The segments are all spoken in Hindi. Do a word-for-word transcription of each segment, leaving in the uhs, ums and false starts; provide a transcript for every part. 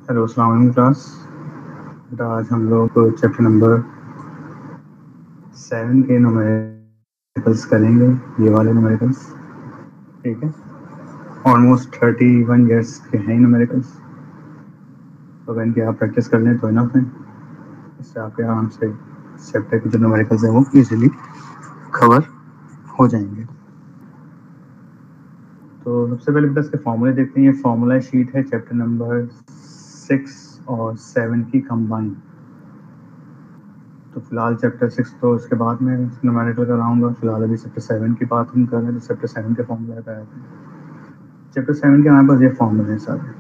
हेलो अस्सलाम वालेकुम क्लास। बेटा आज हम लोग चैप्टर नंबर सेवन के न्यूमेरिकल्स करेंगे, ये वाले न्यूमेरिकल्स। ठीक है, ऑलमोस्ट थर्टी वन ईयर्स के हैं न्यूमेरिकल्स, तो अगर इनकी आप प्रैक्टिस कर लें तो इनफ है। इससे आपके आराम से चैप्टर के जो न्यूमेरिकल्स हैं वो इजीली कवर हो जाएंगे। तो सबसे पहले बेटा इसके फॉर्मूले देखते हैं। ये फॉर्मूला शीट है चैप्टर नंबर सिक्स और सेवन की कंबाइन। तो फिलहाल चैप्टर सिक्स तो इसके बाद में न्यूमेरिकल कराऊंगा, फिलहाल अभी चैप्टर सेवन की बात हम कर रहे हैं, तो चैप्टर सेवन के फॉर्मूले पे आते हैं। चैप्टर सेवन के हमारे पास ये फॉर्मूले हैं सारे।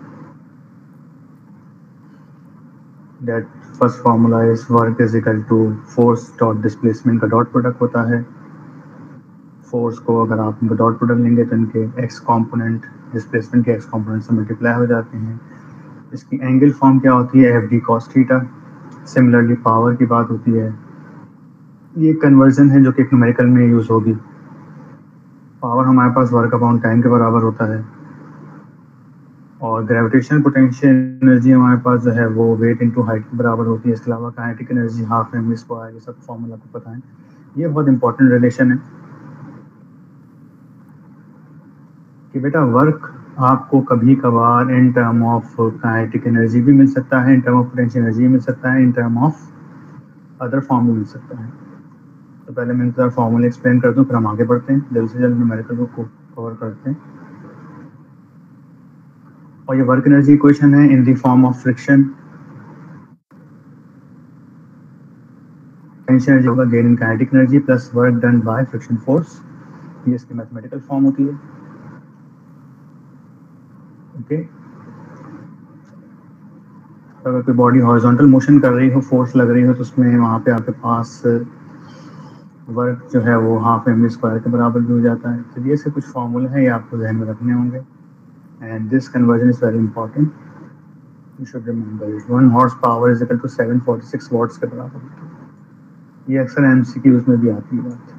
That first formula is work is equal to force dot displacement का डॉट प्रोडक्ट होता है। फोर्स को अगर आप इनका डॉट प्रोडक्ट लेंगे तो इनके एक्स कॉम्पोनेंट डिस्प्लेसमेंट के एक्स कॉम्पोनेंट से मल्टीप्लाई हो जाते हैं। इसकी एंगल फॉर्म क्या होती है, F D cos theta. Similarly power की बात होती है, ये कन्वर्जन है जो कि एक न्यूमेरिकल में यूज होगी। पावर हमारे पास वर्क अपॉन टाइम के बराबर होता है, और ग्रेविटेशनल पोटेंशियल एनर्जी हमारे पास जो है वो वेट इनटू हाइट के बराबर होती है। इसके अलावा kinetic energy half M V square, ये सब फॉर्मूला आपको पता है। ये बहुत इंपॉर्टेंट रिलेशन है कि बेटा वर्क आपको कभी कभार in term of kinetic energy भी मिल सकता है, in term of potential energy मिल सकता है, in term of other form भी मिल सकता है। तो पहले मैं इनका फॉर्मूला एक्सप्लेन कर दूं, फिर हम आगे बढ़ते हैं, जल्द से जल्द न्यूमेरिकल को कवर करते हैं। और ये वर्क एनर्जी इक्वेशन है in the form of friction. Potential energy होगा gain in kinetic energy plus work done by friction force, ये इसकी मैथमेटिकल फॉर्म होती है। ओके, तो अगर कोई बॉडी हॉरिजॉन्टल मोशन कर रही हो, फोर्स लग रही हो, तो उसमें वहाँ पे आपके पास वर्क जो है वो हाफ एम वी स्क्वायर के बराबर भी हो जाता है। तो ये से कुछ फॉर्मूले हैं, ये आपको ध्यान में रखने होंगे। And this conversion is very important, you should remember it. One horse power is equal to seven forty six watts के बराबर होता है। ये अक्सर एमसीक्यूज में भी आती है बात।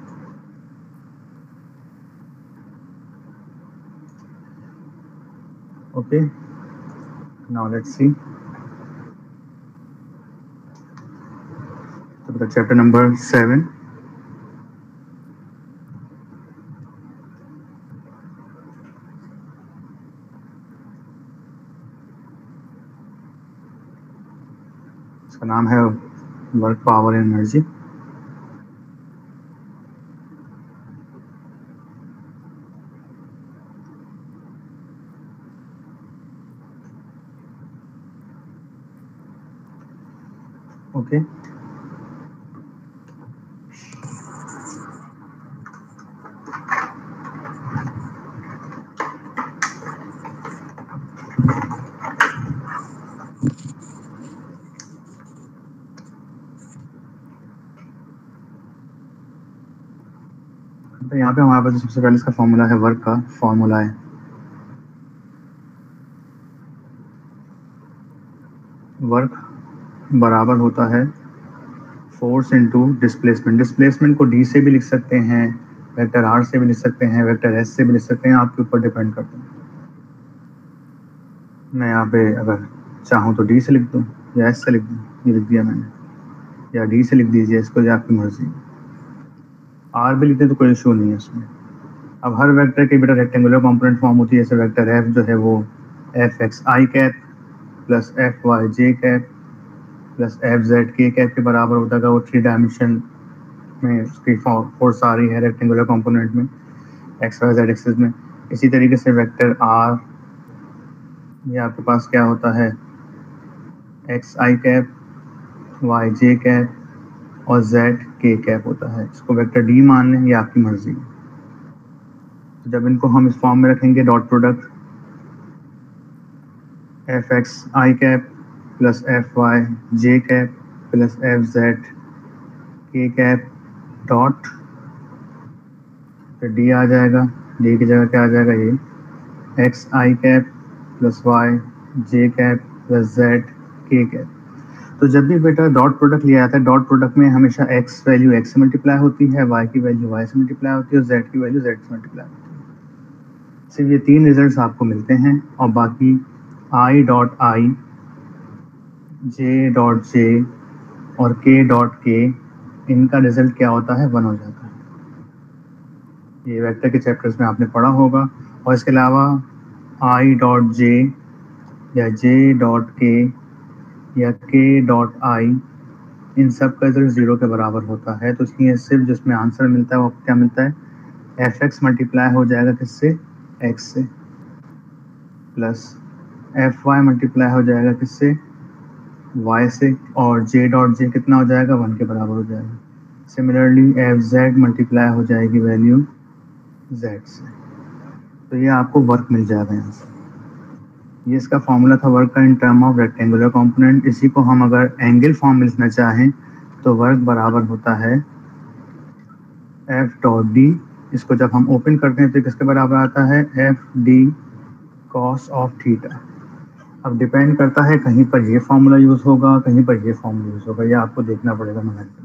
Okay, now let's see. तो चैप्टर नंबर सेवन, इसका नाम है वर्क पावर एनर्जी। ओके, तो यहाँ पे हमारे पास सबसे पहले इसका फॉर्मूला है, वर्क का फॉर्मूला है वर्क बराबर होता है फोर्स इनटू डिस्प्लेसमेंट। डिस्प्लेसमेंट को डी से भी लिख सकते हैं, वेक्टर आर से भी लिख सकते हैं, वेक्टर एस से भी लिख सकते हैं, आपके ऊपर डिपेंड करता है। मैं यहाँ पे अगर चाहूँ तो डी से लिख दूँ या एस से लिख दूँ, ये लिख दिया मैंने, या डी से लिख दीजिए, इसको जो आपकी मर्जी। आर भी लिखते तो कोई इशू नहीं है इसमें। अब हर वेक्टर की बेटा रेक्टेंगुलर कंपोनेंट फॉर्म होती है। जैसे वेक्टर एफ जो है वो F X I cap plus F Y J cap plus F Z K cap के बराबर होता है। वो थ्री डायमेंशन में उसकी फोर्स आ रही है रेक्टेंगुलर कंपोनेंट में, एक्स वाई जेड एक्सिस में। इसी तरीके से वेक्टर आर, ये आपके पास क्या होता है, X I cap Y J cap और जेड के कैप होता है। इसको वेक्टर डी मान लें, ये आपकी मर्जी है। तो जब इनको हम इस फॉर्म में रखेंगे, dot product F X I cap plus F Y J cap plus F Z K cap dot, फिर डी आ जाएगा, डी की जगह क्या आ जाएगा, ये X I cap plus Y J cap plus Z K cap. तो जब भी बेटा डॉट प्रोडक्ट लिया जाता है, डॉट प्रोडक्ट में हमेशा एक्स वैल्यू एक्स से मल्टीप्लाई होती है, वाई की वैल्यू वाई से मल्टीप्लाई होती है और जेड की वैल्यू जेड से मल्टीप्लाई होती है। सिर्फ ये तीन रिजल्ट्स आपको मिलते हैं, और बाकी I dot I J dot J और के डॉट के, इनका रिजल्ट क्या होता है, वन हो जाता है। ये वेक्टर के चैप्टर्स में आपने पढ़ा होगा। और इसके अलावा आई डॉट जे या जे डॉट के या के डॉट आई, इन सब का रिजल्ट जीरो के बराबर होता है। तो इसलिए सिर्फ जिसमें आंसर मिलता है वो क्या मिलता है, एफ एक्स मल्टीप्लाई हो जाएगा किससे, एक्स से, प्लस एफ वाई मल्टीप्लाई हो जाएगा किससे, वाई से, और जे डॉट जे कितना हो जाएगा, वन के बराबर हो जाएगा। सिमिलरली एफ जेड मल्टीप्लाई हो जाएगी वैल्यू जेड से। तो ये आपको वर्क मिल जाएगा यहाँ से। ये इसका फॉर्मूला था वर्क का in term of rectangular component. इसी को हम अगर एंगल फॉर्म में लिखना चाहें तो वर्क बराबर होता है एफ डॉट डी। इसको जब हम ओपन करते हैं तो किसके बराबर आता है, F D cos of theta. अब डिपेंड करता है, कहीं पर ये फॉर्मूला यूज होगा, कहीं पर ये फॉर्मूला यूज होगा, ये आपको देखना पड़ेगा नोमेरिकल।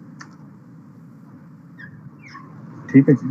ठीक है जी।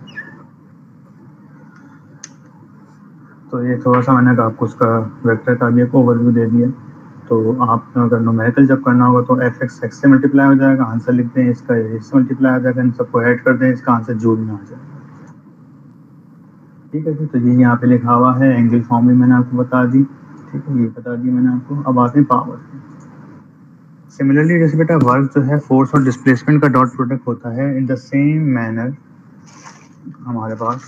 तो ये थोड़ा सा मैंने आपको उसका वेक्टर का भी एक ओवरव्यू दे दिया। तो आप अगर नोमेरिकल जब करना होगा तो एफ एक्स एक्स से मल्टीप्लाई हो जाएगा, आंसर लिख दें, इसका एक्स से मल्टीप्लाई हो जाएगा, इन सबको ऐड कर दें, इसका आंसर जो भी आ जाएगा। ठीक है जी। तो ये यहाँ पे लिखा हुआ है, एंगल फॉर्म भी मैंने आपको बता दी। ठीक है, ये बता दी मैंने आपको। अब आते हैं पावर। सिमिलरली जैसे बेटा वर्क जो है फोर्स और डिस्प्लेसमेंट का डॉट प्रोडक्ट होता है, इन द सेम मैनर हमारे पास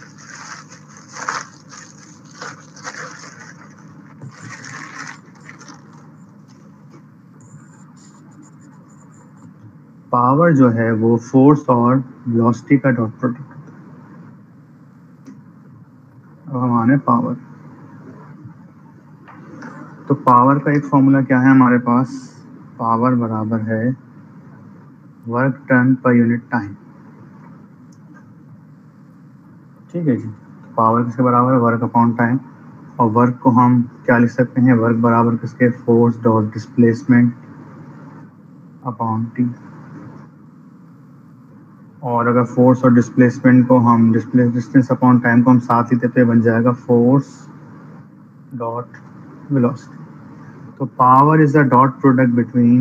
पावर जो है वो फोर्स और वेलोसिटी का डॉट प्रोडक्ट होता है। अब हमारे पावर, तो पावर का एक फॉर्मूला क्या है हमारे पास, पावर बराबर है work done per unit time. ठीक है जी। पावर किसके बराबर है, वर्क अपॉन टाइम। और वर्क को हम क्या लिख सकते हैं, वर्क बराबर किसके, force dot displacement upon T. और अगर फोर्स और डिस्प्लेसमेंट को हम डिस्प्लेस डिस्टेंस अपॉन टाइम को हम साथ ही देते बन जाएगा फोर्स डॉट वेलोसिटी। तो power is the dot product between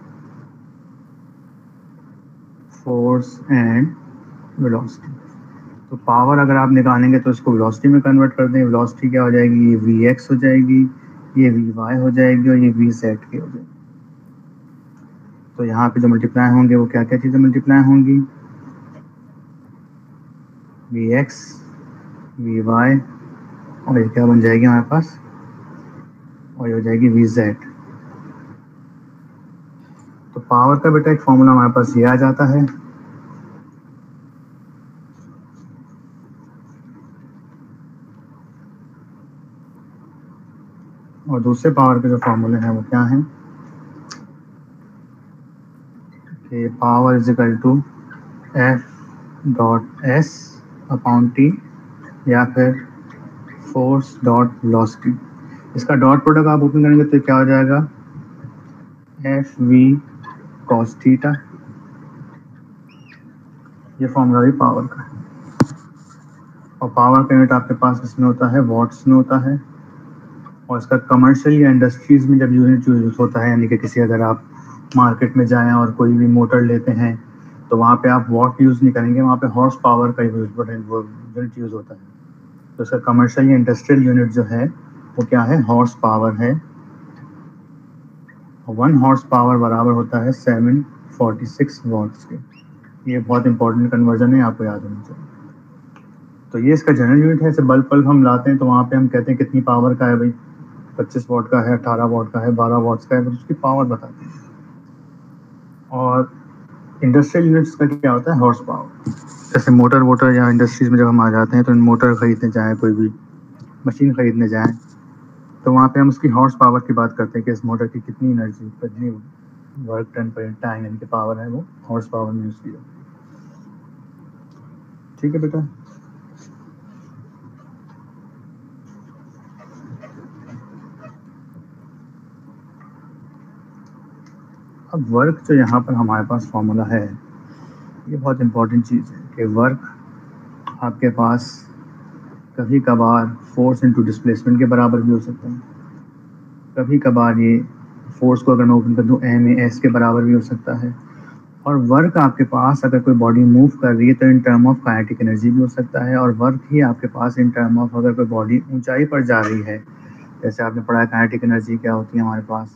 force and velocity. तो पावर अगर आप निकालेंगे तो इसको वेलोसिटी में कन्वर्ट कर दें, वेलोसिटी क्या हो जाएगी, ये वी एक्स हो जाएगी, ये वी वाई हो जाएगी और ये वी जेड के हो जाएगी। तो यहाँ पे जो मल्टीप्लाई होंगे वो क्या क्या चीज़ें मल्टीप्लाई होंगी, वी एक्स, वी वाई, और ये क्या बन जाएगी हमारे पास, और ये हो जाएगी वी जेड। तो पावर का बेटा एक फॉर्मूला हमारे पास ये आ जाता है, और दूसरे पावर के जो फॉर्मूले हैं वो क्या हैं कि power is equal to F dot S upon T या फिर फोर्स डॉट वेलोसिटी। इसका डॉट प्रोडक्ट आप ओपन करेंगे तो क्या हो जाएगा, एफ वी कॉस थीटा। ये फॉर्मूला भी पावर का है। और पावर का यूनिट आपके पास इसमें होता है वॉट्स में होता है। और इसका कमर्शियल या इंडस्ट्रीज में जब यूनिट यूज होता है, यानी कि किसी अगर आप मार्केट में जाएं और कोई भी मोटर लेते हैं तो वहाँ पे आप वॉट यूज़ नहीं करेंगे, वहाँ पे हॉर्स पावर का यूज यूनिट यूज़ होता है। तो इसका कमर्शियल या इंडस्ट्रियल यूनिट जो है वो क्या है, हॉर्स पावर है। वन हॉर्स पावर बराबर होता है सेवन फोर्टी सिक्स वॉट्स के। ये बहुत इंपॉर्टेंट कन्वर्जन है, आपको याद होना चाहिए। तो ये इसका जनरल यूनिट है। जैसे बल्ब बल्ब हम लाते हैं तो वहाँ पे हम कहते हैं कितनी पावर का है भाई, पच्चीस वॉट का है, अठारह वॉट का है, बारह वॉट्स का है, तो उसकी पावर बताते हैं। और इंडस्ट्रियल यूनिट्स का क्या होता है, हॉर्स पावर। जैसे मोटर वोटर या इंडस्ट्रीज में जब हम आ जाते हैं तो मोटर खरीदने जाएँ, कोई भी मशीन खरीदने जाएँ तो वहाँ पे हम उसकी हॉर्स पावर की बात करते हैं कि इस मोटर की कितनी एनर्जी, कितनी वर्क टन पर टाइम यानी कि पावर है, वो हॉर्स पावर में यूज़ की जाती है। ठीक है बेटा। अब वर्क जो यहाँ पर हमारे पास फॉर्मूला है, ये बहुत इंपॉर्टेंट चीज़ है कि वर्क आपके पास कभी कभार फोर्स इनटू डिस्प्लेसमेंट के बराबर भी हो सकता है, कभी कभार ये फोर्स को अगर मैं ओपन कर दूँ एम ए एस के बराबर भी हो सकता है। और वर्क आपके पास अगर कोई बॉडी मूव कर रही है तो in term of kinetic energy भी हो सकता है, और वर्क ही आपके पास इन टर्म ऑफ अगर कोई बॉडी ऊंचाई पर जा रही है, जैसे आपने पढ़ा है काइनेटिक एनर्जी क्या होती है हमारे पास,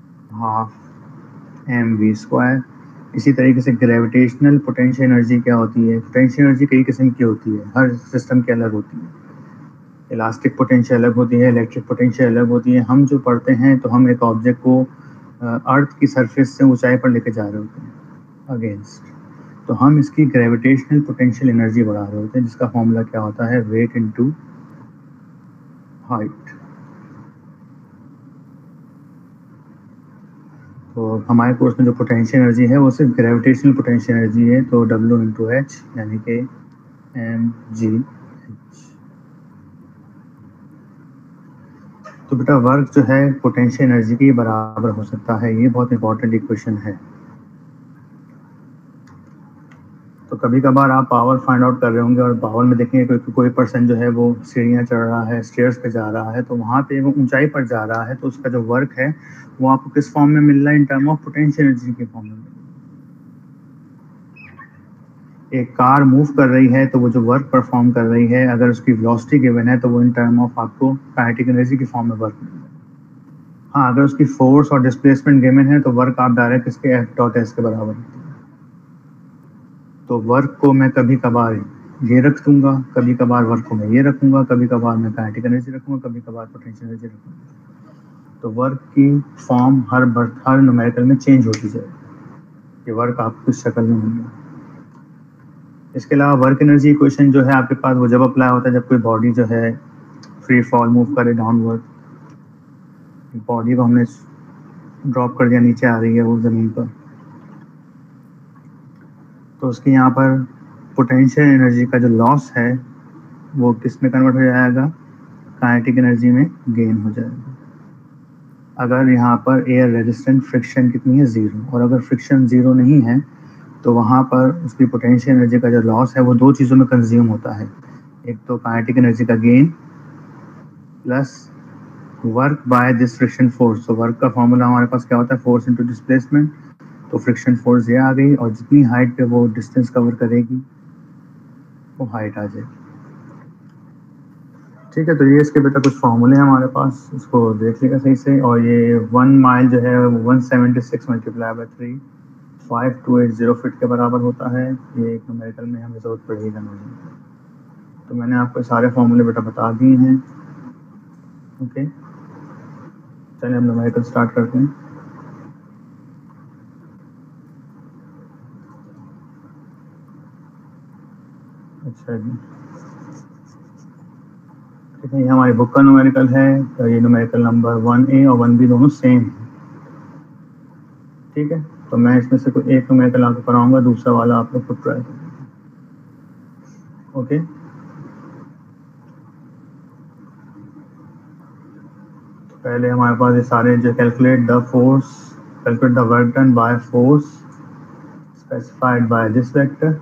हाफ एम वी स्क्वायर। इसी तरीके से ग्रेविटेशनल पोटेंशियल एनर्जी क्या होती है, पोटेंशियल एनर्जी कई किस्म की होती है, हर सिस्टम की अलग होती है। इलास्टिक पोटेंशियल अलग होती है, इलेक्ट्रिक पोटेंशियल अलग होती है। हम जो पढ़ते हैं तो हम एक ऑब्जेक्ट को अर्थ की सरफेस से ऊंचाई पर लेके जा रहे होते हैं अगेंस्ट, तो हम इसकी ग्रेविटेशनल पोटेंशियल एनर्जी बढ़ा रहे होते हैं, जिसका फॉर्मूला क्या होता है, वेट इनटू हाइट। तो हमारे कोर्स में जो पोटेंशियल एनर्जी है वो सिर्फ ग्रेविटेशनल पोटेंशियल एनर्जी है, तो डब्ल्यू इंटू एच यानी कि एम जी एच। तो बेटा वर्क जो है पोटेंशियल एनर्जी के बराबर हो सकता है, ये बहुत इंपॉर्टेंट इक्वेशन है। तो कभी कभार आप पावर फाइंड आउट कर रहे होंगे और पावर में देखेंगे कोई कोई पर्सन जो है वो सीढ़ियाँ चढ़ रहा है, स्टेयर्स पे जा रहा है, तो वहाँ पे वो ऊंचाई पर जा रहा है, तो उसका जो वर्क है वो आपको किस फॉर्म में मिल रहा है, in term of potential energy के फॉर्म में मिल रहा है। एक कार मूव कर रही है तो वो जो वर्क परफॉर्म कर रही है, अगर उसकी वेलोसिटी गिवन है तो वो इन टर्म ऑफ आपको काइनेटिक एनर्जी के फॉर्म में वर्क मिल रहा है। हाँ, अगर उसकी फोर्स और डिस्प्लेसमेंट गिवन है तो वर्क आप डायरेक्ट इसके एफ डॉट एस के बराबर होती है। तो वर्क को मैं कभी कभार ये रख दूंगा, कभी कभार वर्क को मैं ये रखूंगा, कभी कभार मैं काइनेटिक एनर्जी रखूंगा, कभी कभार पोटेंशियल एनर्जी रखूंगा। तो वर्क की फॉर्म हर बर्थ हर न्यूमेरिकल में चेंज होती जाएगी, ये वर्क आपको किस शक्ल में मिलेगा। इसके अलावा वर्क एनर्जी इक्वेशन जो है आपके पास वो जब अप्लाई होता है जब कोई बॉडी जो है फ्री फॉल मूव करे डाउनवर्ड, बॉडी को हमने ड्रॉप कर दिया, नीचे आ रही है वो ज़मीन पर, तो उसके यहाँ पर पोटेंशियल एनर्जी का जो लॉस है वो किस में कन्वर्ट हो जाएगा, काइनेटिक एनर्जी में गेन हो जाएगा। अगर यहाँ पर एयर रेजिस्टेंट फ्रिक्शन कितनी है, ज़ीरो, और अगर फ्रिक्शन ज़ीरो नहीं है तो वहाँ पर उसकी पोटेंशियल एनर्जी का जो लॉस है वो दो चीज़ों में कंज्यूम होता है, एक तो काइनेटिक एनर्जी का gain plus work by this friction force. तो वर्क का फॉर्मूला हमारे पास क्या होता है, फोर्स इनटू डिस्प्लेसमेंट, तो फ्रिक्शन फोर्स ये आ गई, और जितनी हाइट पे वो डिस्टेंस कवर करेगी वो हाइट आ जाएगी। ठीक है, तो ये इसके बेटा कुछ फॉर्मूले हैं हमारे पास, इसको देख लेगा सही से। और ये वन माइल जो है one seventy six multiply by three five two eight zero feet के बराबर होता है। ये एक न्यूमेरिकल में हमें जरूरत पड़ेगी मुझे, तो मैंने आपको सारे फॉर्मूले बेटा बता दिए हैं। ओके, चलिए हम न्यूमेरिकल स्टार्ट करते हैं। अच्छा जी, ठीक है, ये हमारी बुक का न्यूमेरिकल है, तो ये न्यूमेरिकल नंबर वन ए और वन बी दोनों सेम है। ठीक है, तो मैं इसमें से कोई एक न्यूमेरिकल आपको कराऊंगा, दूसरा वाला आप लोग खुद ट्राई करेंगे। ओके, पहले हमारे पास ये सारे जो calculate the force, calculate the work done by force specified by this vector.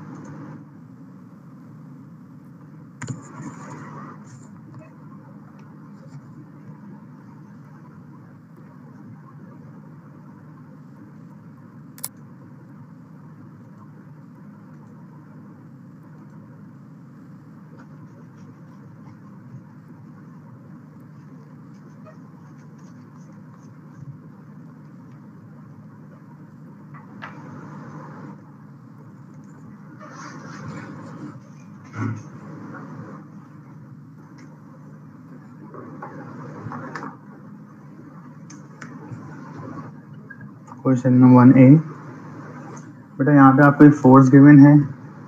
Question number one A, बेटा यहाँ पे आपको एक फोर्स गिवन है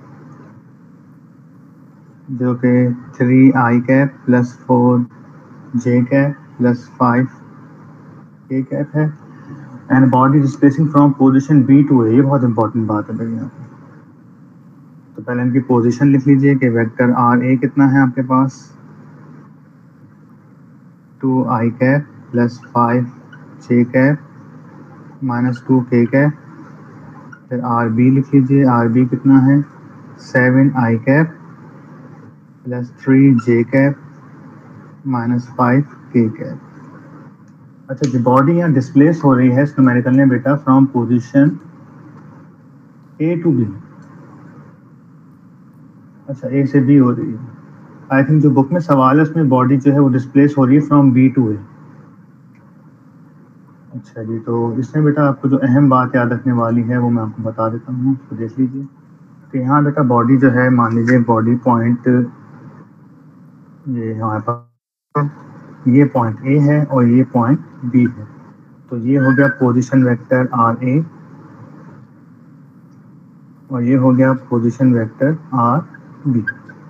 जो कि three I cap plus four J cap plus five K cap है, and body displacing from position B to A. ये बहुत इंपॉर्टेंट बात है भाई यहाँ पे। तो पहले इनकी पोजीशन लिख लीजिए कि वेक्टर आर ए कितना है आपके पास, two I cap plus five J cap minus two K cap. फिर आर बी लिख लीजिए, आर बी कितना है, seven I cap plus three J cap minus five K cap. अच्छा, जो बॉडी यहाँ डिस्प्लेस हो रही है इसको मैं निकलने बेटा from position A to B. अच्छा, ए से बी हो रही है। आई थिंक जो बुक में सवाल है उसमें बॉडी जो है वो डिस्प्लेस हो रही है फ्रॉम बी टू ए। अच्छा जी, तो इसमें बेटा आपको जो अहम बात याद रखने वाली है वो मैं आपको बता देता हूँ, उसको देख लीजिए। तो यहाँ बेटा बॉडी जो है, मान लीजिए बॉडी पॉइंट ये हमारे पास ये पॉइंट ए है और ये पॉइंट बी है। तो ये हो गया पोजीशन वेक्टर आर ए और ये हो गया पोजीशन वेक्टर आर बी।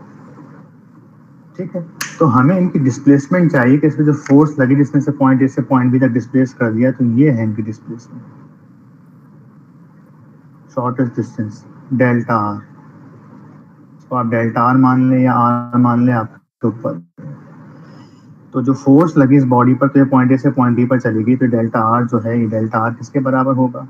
ठीक है, तो हमें इनकी डिस्प्लेसमेंट चाहिए कि इसमें जो फोर्स लगी जिसमें से पॉइंट ए से पॉइंट बी तक डिस्प्लेस कर दिया, तो ये है इनकी displacement, shortest distance delta R. तो आप डेल्टा आर मान लें या आर मान लें आपके ऊपर। तो जो फोर्स लगी इस बॉडी पर, तो ये पॉइंट ए से पॉइंट बी पर चली गई, तो डेल्टा आर जो है, ये डेल्टा आर किसके बराबर होगा?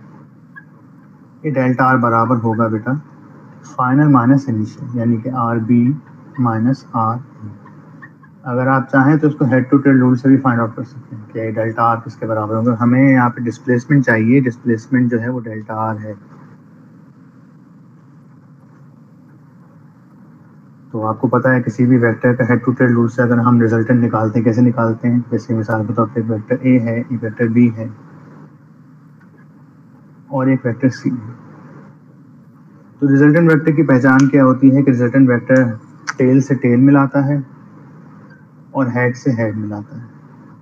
ये डेल्टा आर बराबर होगा बेटा फाइनल माइनस इनिशियल, यानी कि आर बी माइनस आर। अगर आप चाहें तो इसको हेड टू टेल रूल से भी फाइंड आउट कर सकते हैं कि डेल्टा आर किसके बराबर होगा। हमें यहाँ पे डिस्प्लेसमेंट चाहिए, डिस्प्लेसमेंट जो है वो डेल्टा आर है। तो आपको पता है किसी भी वेक्टर का हेड टू टेल रूल से अगर हम रिजल्टेंट निकालते हैं, कैसे निकालते हैं? जैसे मिसाल के तौर पर एक वेक्टर ए है, एक वेक्टर बी है और एक वेक्टर सी है। तो रिजल्टेंट वेक्टर की पहचान क्या होती है कि रिजल्टेंट वेक्टर टेल से टेल मिलाता है और हेड से हेड मिलाता है।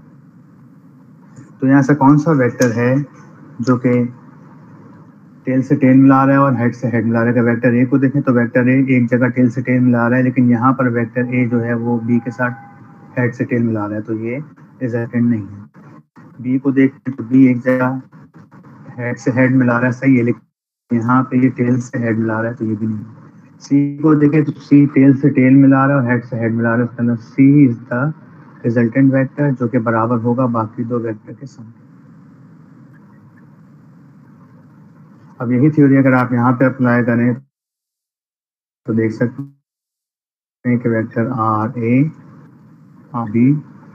तो यहाँ से कौन सा वेक्टर है जो कि टेल से टेल मिला रहा है और हेड से हेड मिला रहा है? अगर वेक्टर ए को देखें तो वेक्टर ए एक जगह टेल से टेल मिला रहा है, लेकिन यहाँ पर वेक्टर ए जो है वो बी के साथ हेड से टेल मिला रहा है, तो ये रिजल्टेंट नहीं है। बी को देखें तो बी एक जगह हेड से हेड मिला रहा है, सही है, लेकिन यहाँ पे ये टेल से हेड मिला रहा है, तो ये भी नहीं है। सी को देखें तो सी टेल से टेल मिला रहा है और हेड से हेड मिला रहा है, उसके अंदर C is the resultant vector जो कि बराबर होगा बाकी दो वेक्टर के सम। अब यही थ्योरी अगर आप यहाँ पे अप्लाई करें तो देख सकते हैं कि vector R A, R B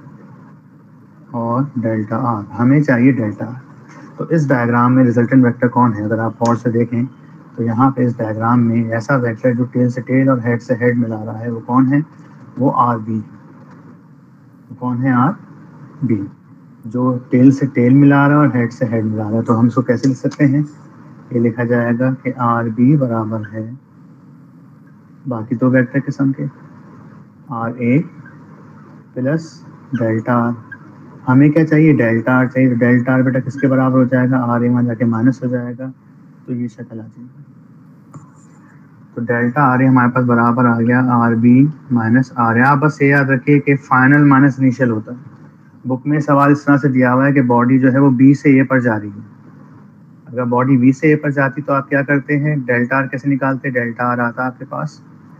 और डेल्टा आर, हमें चाहिए डेल्टा आर। तो इस डायग्राम में रिजल्टेंट वेक्टर कौन है? अगर आप और से देखें तो यहाँ पे इस डायग्राम में ऐसा वेक्टर जो टेल से टेल और हेड से हेड मिला रहा है वो कौन है? वो आर बी। कौन है? आर बी, जो टेल से टेल मिला रहा है और हेड से हेड मिला रहा है। तो हम इसको कैसे लिख सकते हैं? ये लिखा जाएगा कि आर बी बराबर है बाकी दो वेक्टर के सम के, R A plus delta R. हमें क्या चाहिए? डेल्टा आर चाहिए। तो डेल्टा आर बेटा किसके बराबर हो जाएगा? आर ए में जाके माइनस हो जाएगा, तो ये शक्ल आ जाएगी। तो डेल्टा आर ए हमारे पास बराबर आ गया R B minus R A. आप बस ये याद रखिए कि फाइनल माइनस इनिशियल होता है। बुक में सवाल इस तरह से दिया हुआ है कि बॉडी जो है वो बी से ए पर जा रही है। अगर बॉडी बी से ए पर जाती तो आप क्या करते हैं? डेल्टा आर कैसे निकालते? डेल्टा आर आता आपके पास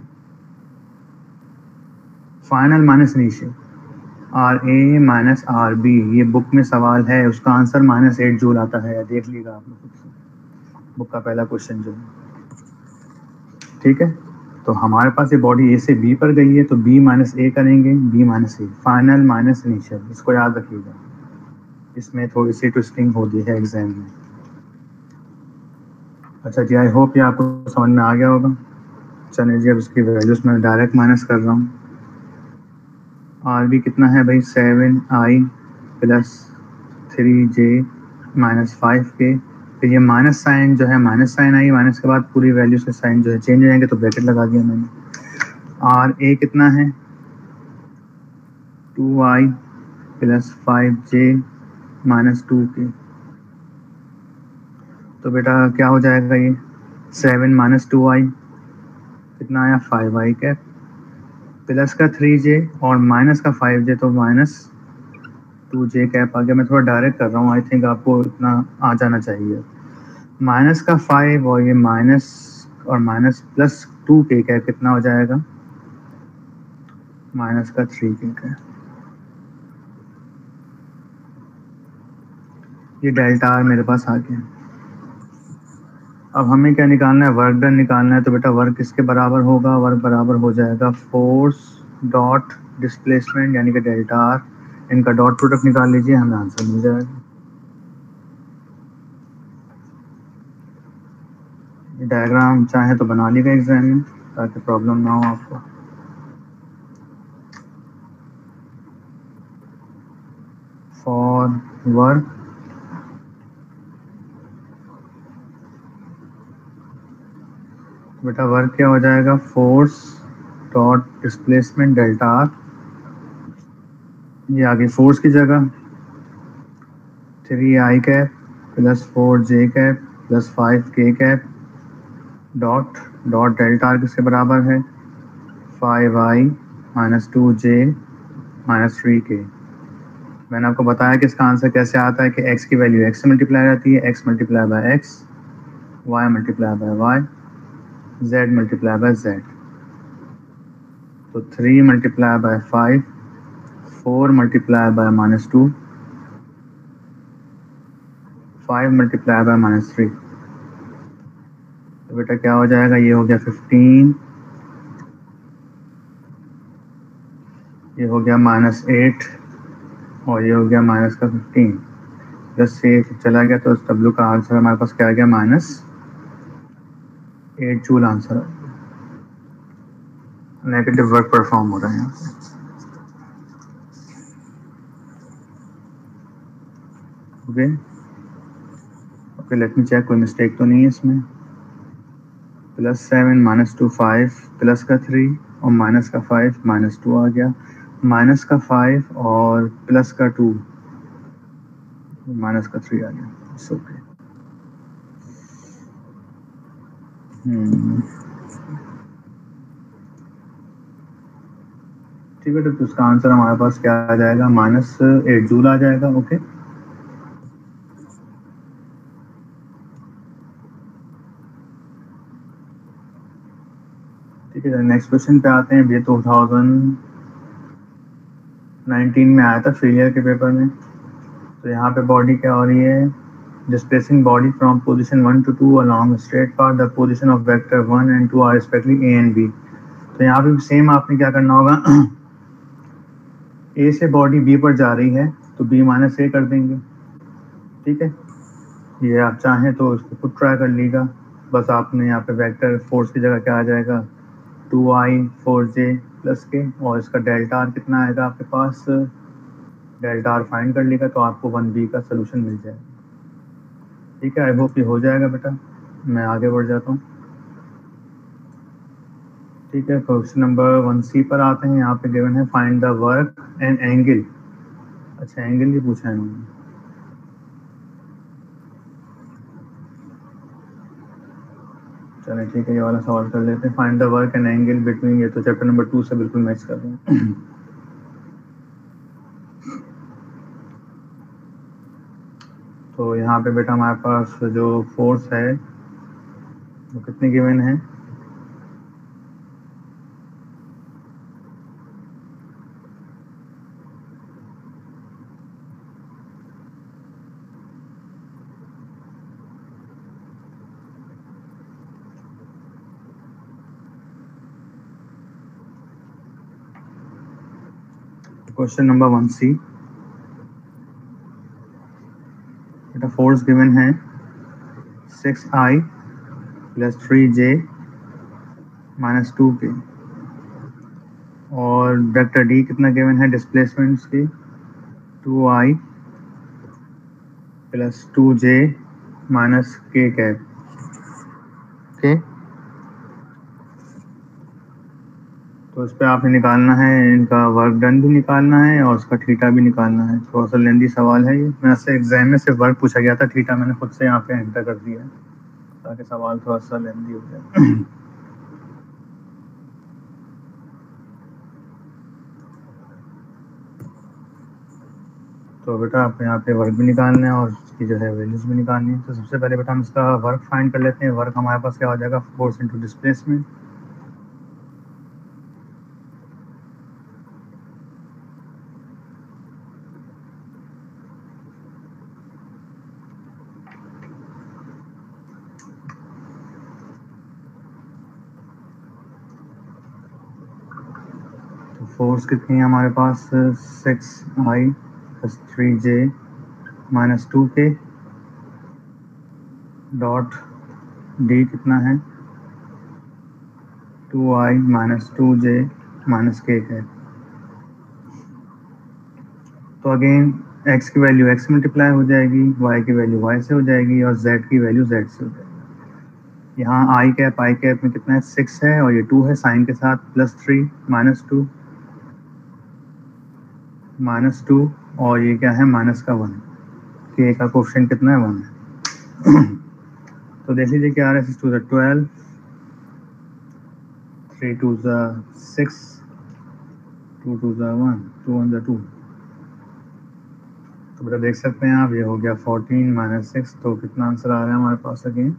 final minus initial, R A minus R B. ये बुक में सवाल है, उसका आंसर माइनस एट जूल आता है, देख लीजिएगा आप लोग बुक का पहला क्वेश्चन जो है। ठीक है, तो हमारे पास ये बॉडी ए से बी पर गई है, तो बी माइनस ए करेंगे, B minus A, final minus initial, इसको याद रखिएगा। इसमें थोड़ी सी ट्विस्टिंग होती है एग्जाम में। अच्छा जी, आई होप ये आपको समझ में आ गया होगा। चलिए जी, अब इसकी वैल्यूज मैं डायरेक्ट माइनस कर रहा हूँ। आर बी कितना है भाई? Seven I plus three J minus five K. फिर ये माइनस साइन जो है, माइनस साइन आई, माइनस के बाद पूरी वैल्यूज के साइन जो है चेंज हो जाएंगे, तो ब्रैकेट लगा दिया मैंने। आर ए कितना है? Two I plus five J minus two K. तो बेटा क्या हो जाएगा ये? सेवन माइनस टू आई कितना आया? फाइव आई कैप, प्लस का थ्री जे और माइनस का फाइव जे, तो माइनस टू जे कैप आ गया। मैं थोड़ा डायरेक्ट कर रहा हूँ, आई थिंक आपको इतना आ जाना चाहिए। माइनस का फाइव और ये माइनस और minus plus two K cap कितना हो जाएगा? माइनस का थ्री के कैप। ये डेल्टा आर मेरे पास आ गया। अब हमें क्या निकालना है? वर्क डन निकालना है। तो बेटा वर्क किसके बराबर होगा? वर्क बराबर हो जाएगा फोर्स डॉट डिस्प्लेसमेंट, यानी कि डेल्टा आर इनका डॉट प्रोडक्ट निकाल लीजिए, हमें आंसर मिल जाएगा। डायग्राम चाहे तो बना लीजिएगा एग्जाम में ताकि प्रॉब्लम ना हो आपको। फॉर वर्क बेटा वर्क क्या हो जाएगा, force dot displacement delta R, ये आगे फोर्स की जगह three I cap plus four J cap plus five K cap dot dot delta R किसके बराबर है, five I minus two J minus three K. मैंने आपको बताया कि इसका आंसर कैसे आता है कि x की वैल्यू x से मल्टीप्लाई रहती है, x multiply by x, y multiply by y, z multiply by z। तो three multiply by five, four multiply by minus two, five multiply by minus three. तो बेटा क्या हो जाएगा, ये हो गया फिफ्टीन, ये हो गया माइनस एट और ये हो गया माइनस का फिफ्टीन, प्लस से चला गया तो इस डब्ल्यू का आंसर हमारे पास क्या आ गया, minus eight joule answer. Negative work perform हो रहा है यहाँ पे। Okay okay, let me check, कोई मिस्टेक तो नहीं है इसमें। Plus seven minus two five, plus का थ्री और माइनस का फाइव, माइनस टू आ गया, माइनस का फाइव और प्लस का टू, माइनस का थ्री आ गया। It's okay. ठीक है, तो उसका आंसर हमारे पास क्या आ जाएगा, माइनस एट जूल आ जाएगा। ओके ठीक है, नेक्स्ट क्वेश्चन पे आते हैं। ये टू थाउजेंड नाइनटीन में आया था फेलियर के पेपर में। तो यहाँ पे बॉडी क्या हो रही है, displacing body from position one to two along a straight path, the position of vector one and two are respectively a and b। तो यहाँ पे सेम आपने क्या करना होगा, a से बॉडी b पर जा रही है तो b माइनस ए कर देंगे। ठीक है, ये आप चाहें तो इसको खुद ट्राई कर लीजिएगा। बस आपने यहाँ पे वेक्टर फोर्स की जगह क्या आ जाएगा, two I four J plus K, और इसका डेल्टा आर कितना आएगा आपके पास, डेल्टा आर फाइंड कर लेगा तो आपको वन बी का सोल्यूशन मिल जाएगा। ठीक है, आई होप ये हो जाएगा बेटा। मैं आगे बढ़ जाता हूँ। ठीक है, क्वेश्चन नंबर वन सी पर आते हैं। यहाँ पे गिवन है find the work and angle. अच्छा, एंगल भी पूछा है इन्होंने। चलें ठीक है, ये वाला सवाल कर लेते हैं। Find the work and angle between, ये तो चैप्टर नंबर टू से बिल्कुल मैच कर रहे हैं। तो यहाँ पे बेटा हमारे पास जो फोर्स है वो कितनी गिवन है, क्वेश्चन नंबर वन सी बेटा फोर्स गिवन है six I plus three J minus two K, और वेक्टर डी कितना गिवन है, डिस्प्लेसमेंट्स की two I plus two J minus K cap. Okay, तो इस पर आपने निकालना है, इनका वर्क डन भी निकालना है और उसका थीटा भी निकालना है। थोड़ा सा लेंदी सवाल है ये, मेरे से एग्जाम में सिर्फ वर्क पूछा गया था, थीटा मैंने खुद से यहाँ पे एंटर कर दिया है ताकि सवाल थोड़ा सा लेंदी हो जाए। तो बेटा आपको यहाँ पे वर्क भी निकालना है और उसकी जो है वैल्यूज भी निकालनी है। तो सबसे पहले बेटा हम इसका वर्क फाइंड कर लेते हैं। वर्क हमारे पास क्या हो जाएगा, फोर्स इंटू डिस्प्लेसमेंट। फोर्स कितनी है हमारे पास, six I plus three J minus two K dot D कितना है, two I minus two J minus K है। तो अगेन x की वैल्यू x मल्टीप्लाई हो जाएगी, y की वैल्यू y से हो जाएगी और z की वैल्यू z से हो जाएगी। यहाँ आई कैप आई कैप में कितना है, सिक्स है और ये टू है, साइन के साथ plus three minus two minus two और ये क्या है माइनस का वन, के का कोफिशिएंट कितना है, वन है। तो देख लीजिए क्या आ रहा है, सिक्स टू ज़ा ट्वेल्व, थ्री टू ज़ा सिक्स, टू टू ज़ा वन, टू वन ज़ा टू। तो बेटा देख सकते हैं आप, ये हो गया फोर्टीन माइनस सिक्स, तो कितना आंसर आ रहा है हमारे पास अगेन,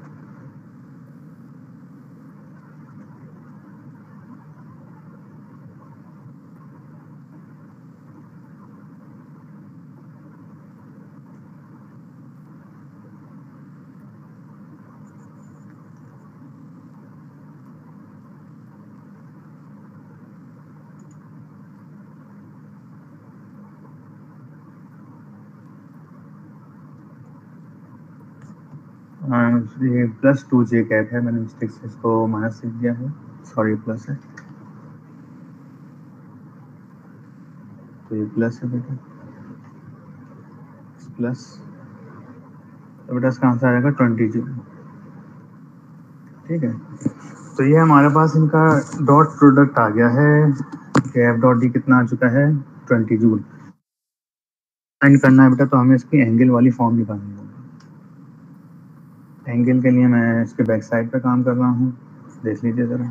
ये प्लस टू जे कैप है, मैंने मिस्टेक से इसको माइनस लिख दिया है, सॉरी प्लस है, तो ये प्लस है बेटा, प्लस, तो बेटा इसका आंसर आएगा ट्वेंटी जूल। ठीक है, तो ये हमारे पास इनका डॉट प्रोडक्ट आ गया है कि एफ डॉट डी कितना आ चुका है, ट्वेंटी जूल। फाइंड करना है बेटा, तो हमें इसकी एंगल वाली फॉर्म निकालनी होगी। एंगल के लिए मैं इसके बैक साइड पे काम कर रहा हूँ, देख लीजिए ज़रा,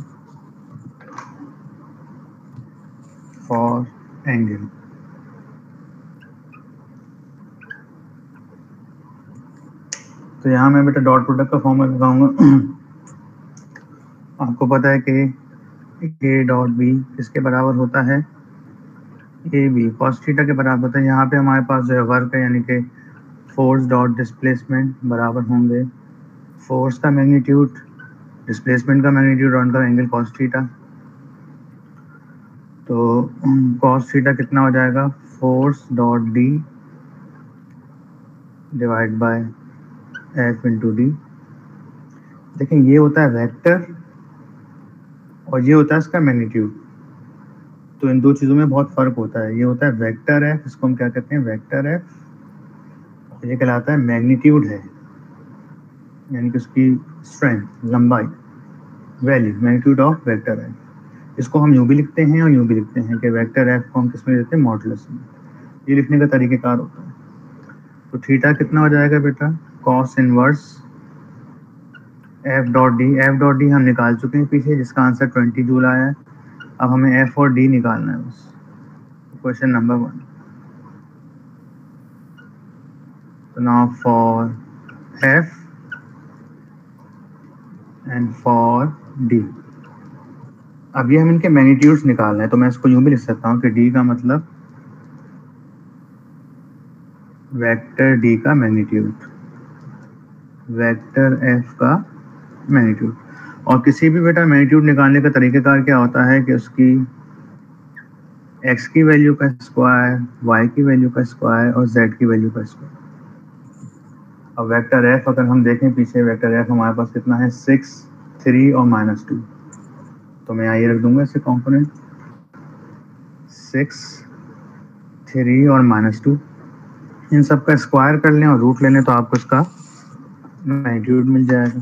फॉर एंगल, तो यहाँ मैं बेटा डॉट प्रोडक्ट का फॉर्मूला लगाऊंगा। आपको पता है कि ए डॉट बी किसके बराबर होता है, ए बी कॉस थीटा के बराबर होता है। यहाँ पे हमारे पास जो है वर्क है, यानी कि फोर्स डॉट डिस्प्लेसमेंट बराबर होंगे फोर्स का मैग्नीट्यूड, डिस्प्लेसमेंट का मैग्नीट्यूड और उनका एंगल कॉस थीटा। तो कॉस थीटा कितना हो जाएगा, force dot D divide by F into D. देखें ये होता है वेक्टर और ये होता है इसका मैग्नीट्यूड, तो इन दो चीज़ों में बहुत फ़र्क होता है। ये होता है वेक्टर एफ, इसको हम क्या कहते हैं, वेक्टर एफ। ये कहलाता है मैग्नीट्यूड है, यानी कि उसकी स्ट्रेंथ, लंबाई, value, magnitude of vector F. इसको हम यूँ भी लिखते हैं और यूँ भी लिखते हैं कि वेक्टर एफ को हम किस में देते हैं, मॉडुलस में। ये लिखने का तरीक़ेकार होता है। तो थीटा कितना हो जाएगा बेटा, cos inverse F dot D. F dot D हम निकाल चुके हैं पीछे, जिसका आंसर ट्वेंटी जूल आया है। अब हमें एफ और डी निकालना है बस। क्वेश्चन नंबर वन, तो now for F and for D, अब ये हम इनके मैग्नीट्यूड्स निकालना है, तो मैं इसको यूँ भी लिख सकता हूँ कि डी का मतलब वेक्टर डी का मैग्नीट्यूड, वेक्टर एफ का मैग्नीट्यूड। और किसी भी बेटा मैग्नीट्यूड निकालने का तरीक़ेकार क्या होता है कि उसकी x की वैल्यू का स्क्वायर, y की वैल्यू का स्क्वायर और z की वैल्यू का स्क्वायर। अब वेक्टर f अगर हम देखें पीछे, वेक्टर f हमारे पास कितना है, सिक्स, थ्री और माइनस टू। तो मैं यहाँ ये रख दूंगा इससे कॉम्पोनेंट, सिक्स, थ्री और माइनस टू। इन सब का स्क्वायर कर लें और रूट ले लें तो आपको इसका मैग्नीट्यूड मिल जाएगा।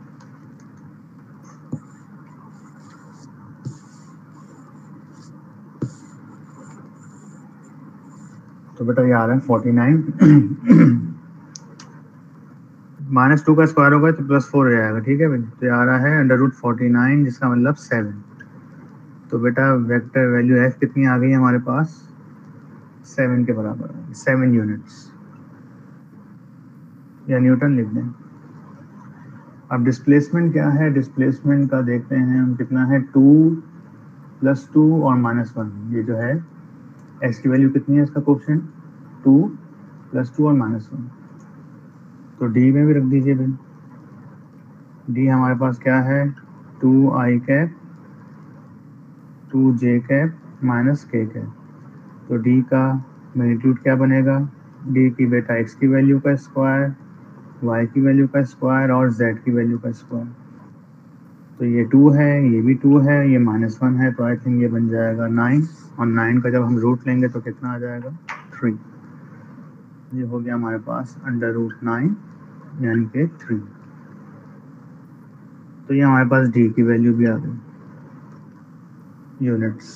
तो बेटा ये आ रहा है फोर्टी नाइन, माइनस टू का स्क्वायर होगा तो प्लस फोर हो जाएगा। ठीक है भाई, तो ये आ रहा है अंडर रूट फोर्टी नाइन, जिसका मतलब सेवन। तो बेटा वेक्टर वैल्यू एफ कितनी आ गई हमारे पास, सेवन के बराबर, सेवन यूनिट्स या न्यूटन लिख दें। अब डिस्प्लेसमेंट क्या है, डिस्प्लेसमेंट का देखते हैं हम कितना है, टू प्लस टू और माइनस वन। ये जो है एक्स की वैल्यू कितनी है, इसका कोफिशिएंट टू प्लस टू और माइनस वन। तो डी में भी रख दीजिए भाई, डी हमारे पास क्या है, two I cap two J cap minus K cap. तो डी का मैग्नीट्यूड क्या बनेगा, डी की बेटा एक्स की वैल्यू का स्क्वायर, वाई की वैल्यू का स्क्वायर और जेड की वैल्यू का स्क्वायर। तो ये टू है, ये भी टू है, ये माइनस वन है, तो आई थिंक ये बन जाएगा नाइन। और नाइन का जब हम रूट लेंगे तो कितना आ जाएगा, थ्री। ये हो गया हमारे पास अंडर रूट नाइन यानी कि थ्री। तो ये हमारे पास डी की वैल्यू भी आ गई यूनिट्स।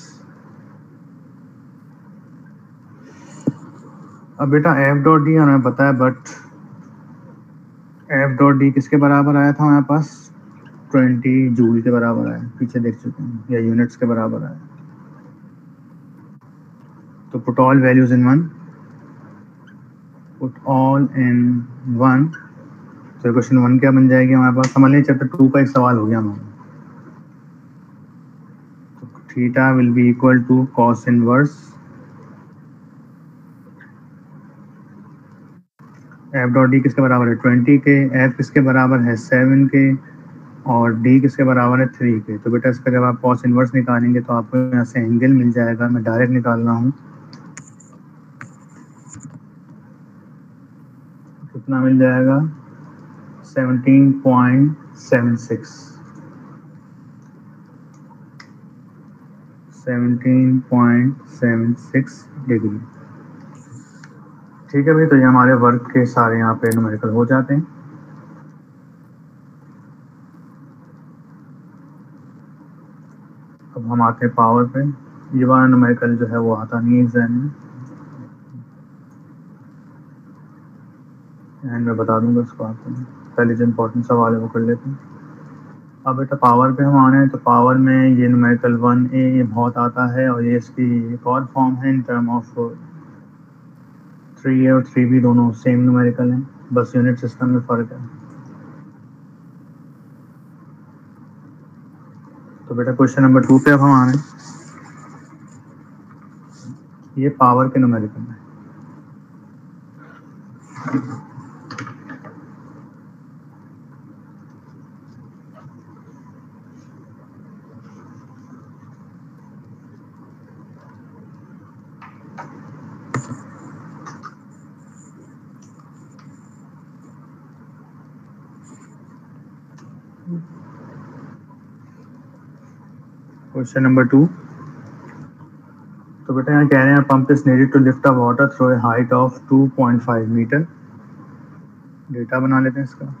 अब बेटा एफ डॉट डी हमें पता है, बट एफ डॉट डी किसके बराबर आया था हमारे पास, ट्वेंटी जूल के बराबर आया, पीछे देख चुके हैं, या यूनिट्स के बराबर आया। तो put all values in one, put all in one. तो क्वेश्चन वन क्या बन जाएगी हमारे पास, समझ लें चैप्टर टू का एक सवाल हो गया हमारा। तो theta will be equal to cos inverse F dot D किसके बराबर है, ट्वेंटी के, एफ किसके बराबर है, सेवन के, और डी किसके बराबर है, थ्री के। तो बेटा इसका जब आप कॉस इनवर्स निकालेंगे तो आपको यहाँ से एंगल मिल जाएगा। मैं डायरेक्ट निकाल रहा हूँ, कितना मिल जाएगा, seventeen point seven six, seventeen point seven six degree. ठीक है भाई, तो ये हमारे वर्क के सारे यहाँ पे न्यूमेरिकल हो जाते हैं। अब हम आते हैं पावर पे। ये वाला न्यूमेरिकल जो है वो आता नहीं है एग्जाम में, एंड मैं बता दूंगा उसको आपको। पहले जो इम्पोर्टेंट सवाल है वो कर लेते हैं। अब बेटा पावर पे हम आने हैं, तो पावर में ये न्यूमेरिकल वन ए ये बहुत आता है, और ये इसकी एक और फॉर्म है in term of three A और थ्री बी, दोनों सेम न्यूमेरिकल हैं, बस यूनिट सिस्टम में फ़र्क है। तो बेटा क्वेश्चन नंबर टू पे अब हम आने, ये पावर के न्यूमेरिकल है। क्वेश्चन नंबर टू, तो बेटा यहाँ कह रहे हैं pump is needed to lift a water through a height of two point five metre. Data बना लेते हैं इसका।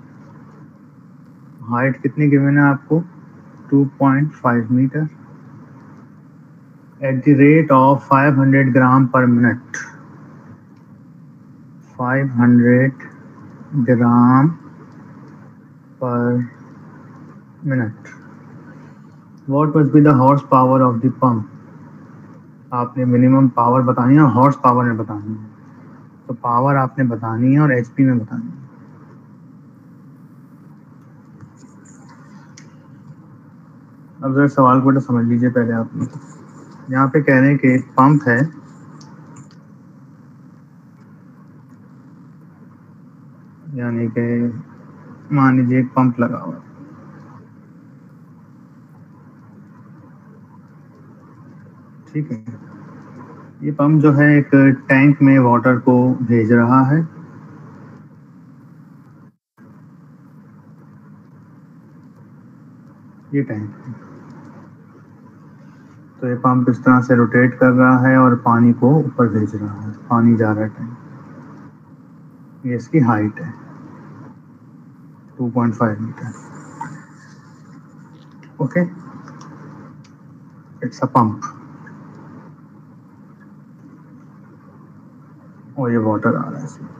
हाइट कितनी गिवन है आपको, two point five metre, at the rate of five hundred gram per minute, five hundred gram per minute. What must be the horse power of the pump? आपने मिनिमम पावर बतानी है और हॉर्स पावर में बतानी है। तो पावर आपने बतानी है और एचपी में बतानी है। अब जरा सवाल को तो समझ लीजिए पहले आप। यहाँ पे कह रहे हैं कि एक पंप है, यानी कि मान लीजिए एक पंप लगा हुआ है, ठीक है। ये पंप जो है एक टैंक में वाटर को भेज रहा है, ये टैंक है। तो ये पंप इस तरह से रोटेट कर रहा है और पानी को ऊपर भेज रहा है, पानी जा रहा है टैंक। ये इसकी हाइट है two point five metre, okay. It's a pump और ये वाटर आ रहा है इसमें।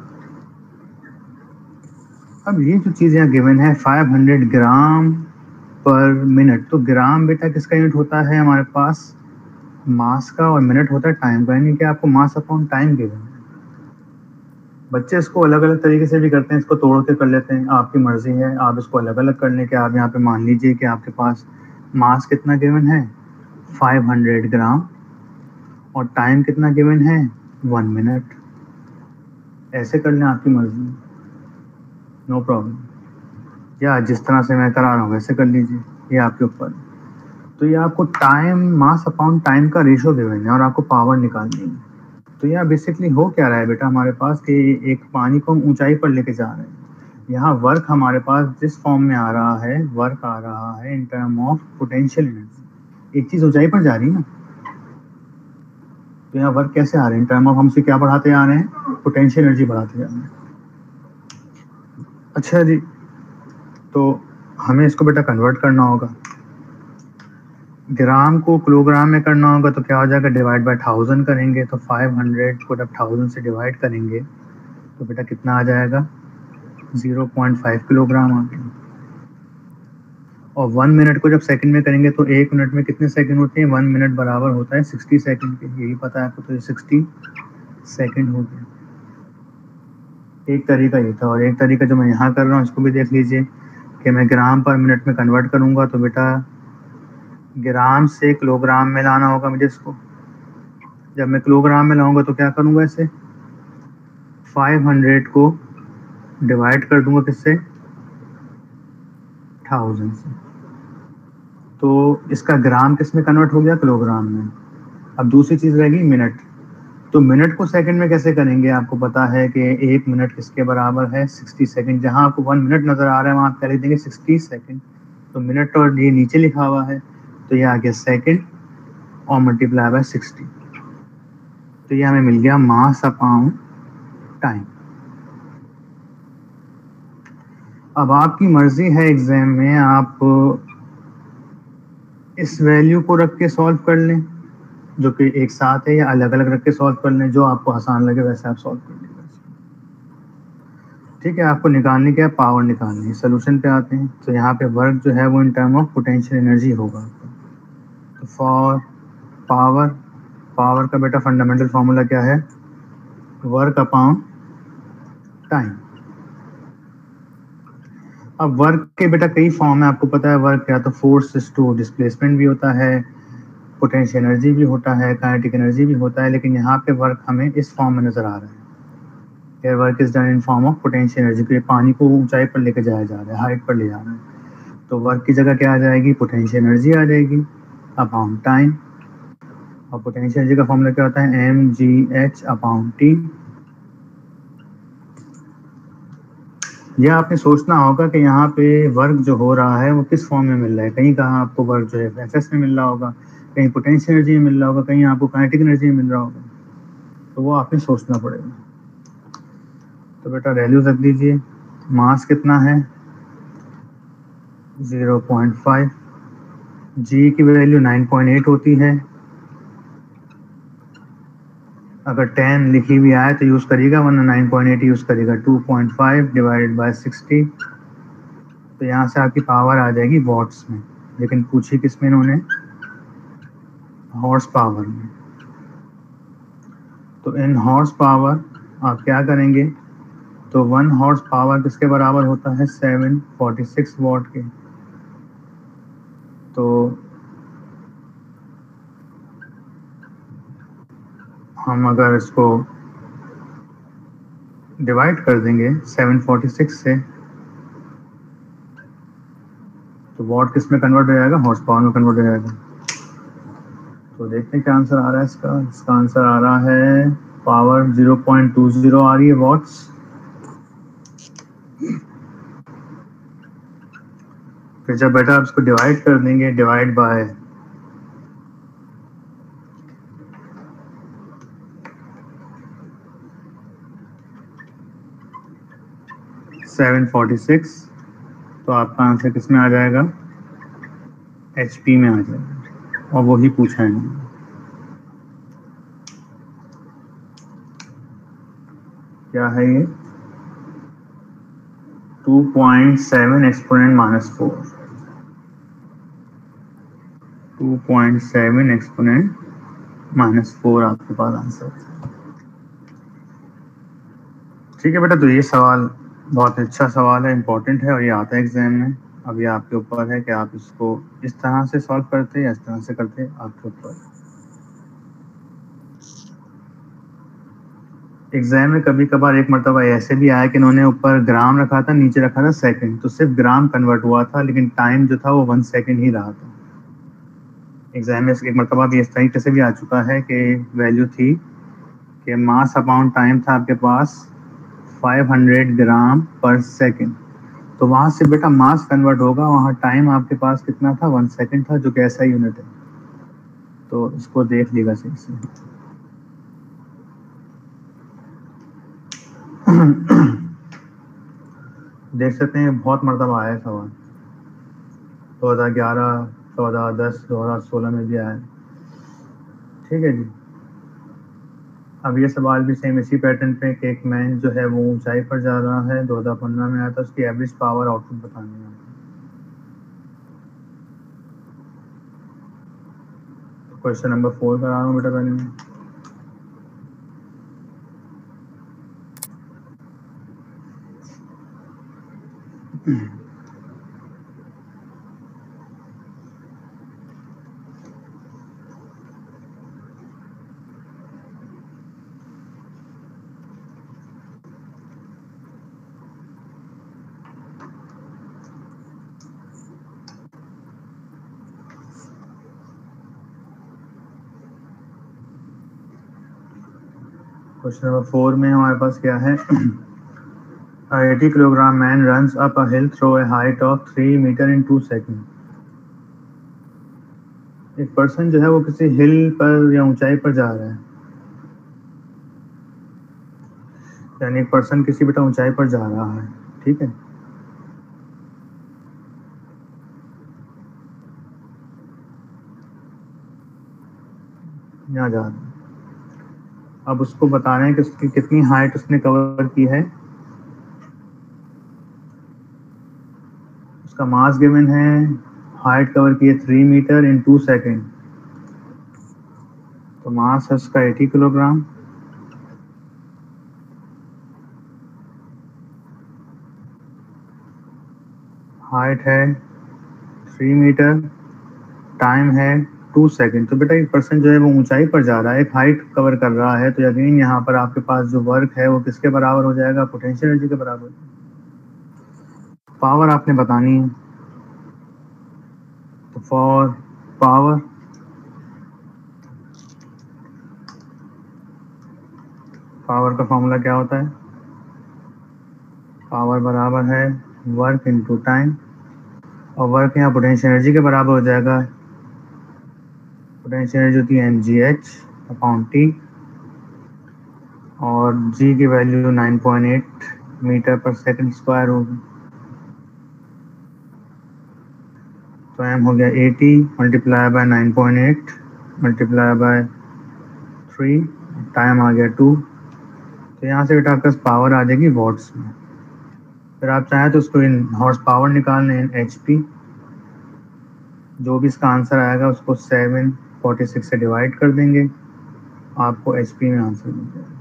अब ये जो चीज़ यहाँ गिवन है five hundred gram per minute, तो ग्राम बेटा किसका यूनिट होता है हमारे पास, मास का, और मिनट होता है टाइम का, यानी कि आपको मास अपॉन टाइम गिवन है। बच्चे इसको अलग अलग तरीके से भी करते हैं, इसको तोड़ के कर लेते हैं, आपकी मर्जी है, आप इसको अलग अलग कर लें। कि आप यहाँ पे मान लीजिए कि आपके पास मास कितना गिवन है, फाइव हंड्रेड ग्राम, और टाइम कितना गिवन है, वन मिनट। ऐसे कर लें, आपकी मर्जी, नो प्रॉब्लम, या जिस तरह से मैं करा रहा हूँ वैसे कर लीजिए, ये आपके ऊपर। तो ये आपको टाइम मास अपॉन टाइम का रेशो दे रहे हैं और आपको पावर निकालनी है। तो यह बेसिकली हो क्या रहा है बेटा हमारे पास कि एक पानी को हम ऊंचाई पर लेके जा रहे हैं। यहाँ वर्क हमारे पास जिस फॉर्म में आ रहा है, वर्क आ रहा है in term of potential energy. एक चीज ऊंचाई पर जा रही है ना, तो यहाँ वर्क कैसे आ रहे हैं इन टर्म ऑफ, हमसे क्या बढ़ाते जा रहे हैं, पोटेंशियल एनर्जी बढ़ाते जा रहे हैं। अच्छा जी, तो हमें इसको बेटा कन्वर्ट करना होगा, ग्राम को किलोग्राम में करना होगा तो क्या हो जाएगा, डिवाइड बाय थाउजेंड करेंगे तो फाइव हंड्रेड को जब थाउजेंड से डिवाइड करेंगे तो बेटा कितना आ जाएगा, ज़ीरो पॉइंट फाइव किलोग्राम आ गया। और वन मिनट को जब सेकंड में करेंगे तो एक मिनट में कितने सेकंड होते हैं, वन मिनट बराबर होता है सिक्सटी सेकंड के, यही पता है आपको, तो ये सिक्सटी सेकंड हो गया। एक तरीका ये था, और एक तरीका जो मैं यहाँ कर रहा हूँ इसको भी देख लीजिए कि मैं ग्राम पर मिनट में कन्वर्ट करूँगा तो बेटा ग्राम से किलोग्राम में लाना होगा मुझे इसको। जब मैं किलोग्राम में लाऊंगा तो क्या करूँगा, इसे फाइव हंड्रेड को डिवाइड कर दूंगा किससे, थाउजेंड से, तो इसका ग्राम किस में कन्वर्ट हो गया, किलोग्राम में। अब दूसरी चीज रहेगी मिनट, तो मिनट को सेकंड में कैसे करेंगे, आपको पता है कि एक मिनट किसके बराबर है, सिक्सटी सेकंड। जहां आपको वन मिनट नजर आ रहा है वहां आप क्या लिख देंगे, सिक्सटी सेकंड। तो मिनट और ये नीचे लिखा हुआ है तो ये आ गया सेकंड और मल्टीप्लाई बाय सिक्सटी, तो ये हमें मिल गया मास अपॉन टाइम। अब आपकी मर्जी है एग्जाम में आप इस वैल्यू को रख के सॉल्व कर लें जो कि एक साथ है, या अलग अलग रख के सॉल्व कर लें, जो आपको आसान लगे वैसे आप सॉल्व कर लीजिए। ठीक है, आपको निकालने क्या है, पावर निकालनी है। सोल्यूशन पे आते हैं, तो यहाँ पे वर्क जो है वो in term of potential energy होगा। तो फॉर पावर, पावर का बेटा फंडामेंटल फार्मूला क्या है, वर्क अपॉन टाइम। अब वर्क के बेटा कई फॉर्म है, आपको पता है वर्क या तो फोर्स टू डिस्प्लेसमेंट भी होता है, पोटेंशियल एनर्जी भी होता है, काइनेटिक एनर्जी भी होता है, लेकिन यहाँ पे वर्क हमें इस फॉर्म में नजर आ रहा है, work is done in form of potential energy. तो ये पानी को ऊंचाई पर लेके जाया जा रहा है, हाइट पर ले जा रहा है, तो वर्क की जगह क्या आ जाएगी, पोटेंशियल एनर्जी आ जाएगी अपॉन टाइम। और पोटेंशियल एनर्जी का फॉर्मूला क्या होता है, M G H upon T. यह आपने सोचना होगा कि यहाँ पे वर्क जो हो रहा है वो किस फॉर्म में मिल रहा है। कहीं कहाँ आपको वर्क जो है एफएस में मिल रहा होगा, कहीं पोटेंशियल एनर्जी में मिल रहा होगा, कहीं आपको काइनेटिक एनर्जी में मिल रहा होगा, तो वो आपने सोचना पड़ेगा। तो बेटा वैल्यूज रख दीजिए, मास कितना है ज़ीरो पॉइंट फाइव, जी की वैल्यू नाइन पॉइंट एट होती है, अगर टेन लिखी हुई आए तो यूज करेगा, वरना नाइन पॉइंट एट यूज करेगा। Two point five divided by sixty, तो यहाँ से आपकी पावर आ जाएगी वॉट्स में, लेकिन पूछी किस में इन्होंने, हॉर्स पावर में। तो इन हॉर्स पावर आप क्या करेंगे, तो वन हॉर्स पावर किसके बराबर होता है, सेवन फोर्टी सिक्स वॉट के। तो हम अगर इसको डिवाइड कर देंगे सेवन फोर्टी सिक्स से, तो वॉट किस में कन्वर्ट हो जाएगा, हॉर्स पावर में कन्वर्ट हो जाएगा। तो देखते हैं क्या आंसर आ रहा है इसका। इसका आंसर आ रहा है power zero point two zero आ रही है वॉट्स। फिर जब बेटा आप इसको डिवाइड कर देंगे, divide by seven forty six, तो आपका आंसर किस में आ जाएगा, एचपी में आ जाएगा, और वही पूछा है। क्या है ये, two point seven exponent minus four, two point seven exponent minus four आपके पास आंसर। ठीक है बेटा, तो ये सवाल बहुत अच्छा सवाल है, इंपॉर्टेंट है, और ये आता है एग्जाम में। अब ये आपके ऊपर है कि आप इसको इस तरह से सॉल्व करते हैं या इस तरह से करते हैं, आपके ऊपर। एग्जाम में कभी कभार एक मरतबा ऐसे भी आया कि इन्होंने ऊपर ग्राम रखा था, नीचे रखा था सेकंड, तो सिर्फ ग्राम कन्वर्ट हुआ था, लेकिन टाइम जो था वो वन सेकंड ही रहा था। एग्जाम में एक मरतबा भी इस तरीके से भी आ चुका है कि वैल्यू थी कि मास अपॉन टाइम था आपके पास पाँच सौ ग्राम पर सेकंड, तो वहाँ से बेटा मास कन्वर्ट होगा, वहाँ टाइम आपके पास कितना था, वन सेकंड था, जो कि ऐसा यूनिट है। तो इसको देख लीजिएगा सही से। देख सकते हैं बहुत मरतबा आया सवाल, दो हज़ार ग्यारह, चौदह, दस, दो हज़ार सोलह में भी आया। ठीक है जी। अब ये सवाल भी सेम इसी पैटर्न पे कि एक मैन जो है वो ऊंचाई पर जा रहा है, दो हज़ार पंद्रह में आया था, उसकी एवरेज पावर आउटपुट बतानी है। क्वेश्चन नंबर फोर करा रहा हूँ बेटा पहले मैं। क्वेश्चन नंबर फोर में हमारे पास क्या है, eighty kilogram man runs up a hill through a height of three metre in two second. एक पर्सन जो है वो किसी हिल पर या ऊंचाई पर जा रहा है, यानी एक पर्सन किसी बेटा ऊंचाई पर जा रहा है, ठीक है। यहाँ जा रहा है, अब उसको बताना है कि उसकी कितनी हाइट उसने कवर की है। उसका मास गिवन है, हाइट कवर की है three metre in two second, तो मास है उसका अस्सी किलोग्राम। हाइट है थ्री मीटर, टाइम है टू सेकेंड। तो बेटा एक पर्सन जो है वो ऊंचाई पर जा रहा है, एक हाइट कवर कर रहा है, तो यकीन यहाँ पर आपके पास जो वर्क है वो किसके बराबर हो जाएगा, पोटेंशियल एनर्जी के बराबर। पावर आपने बतानी है, तो फॉर पावर पावर का फॉर्मूला क्या होता है, पावर बराबर है वर्क इनटू टाइम, और वर्क यहाँ पोटेंशियल एनर्जी के बराबर हो जाएगा। पोटेंशियल एनर्जी होती है M G H upon T, और जी की value nine point eight metre per second square होगी। तो एम हो गया eighty multiply by nine point eight multiply by three, time आ गया टू। तो यहाँ से बेटा आपके पास पावर आ जाएगी वॉट्स में। फिर आप चाहें तो उसको इन हॉर्स पावर निकाल लें, एच पी, जो भी इसका आंसर आएगा उसको सेवन फोर्टी सिक्स से डिवाइड कर देंगे, आपको एच पी में आंसर मिल जाएगा।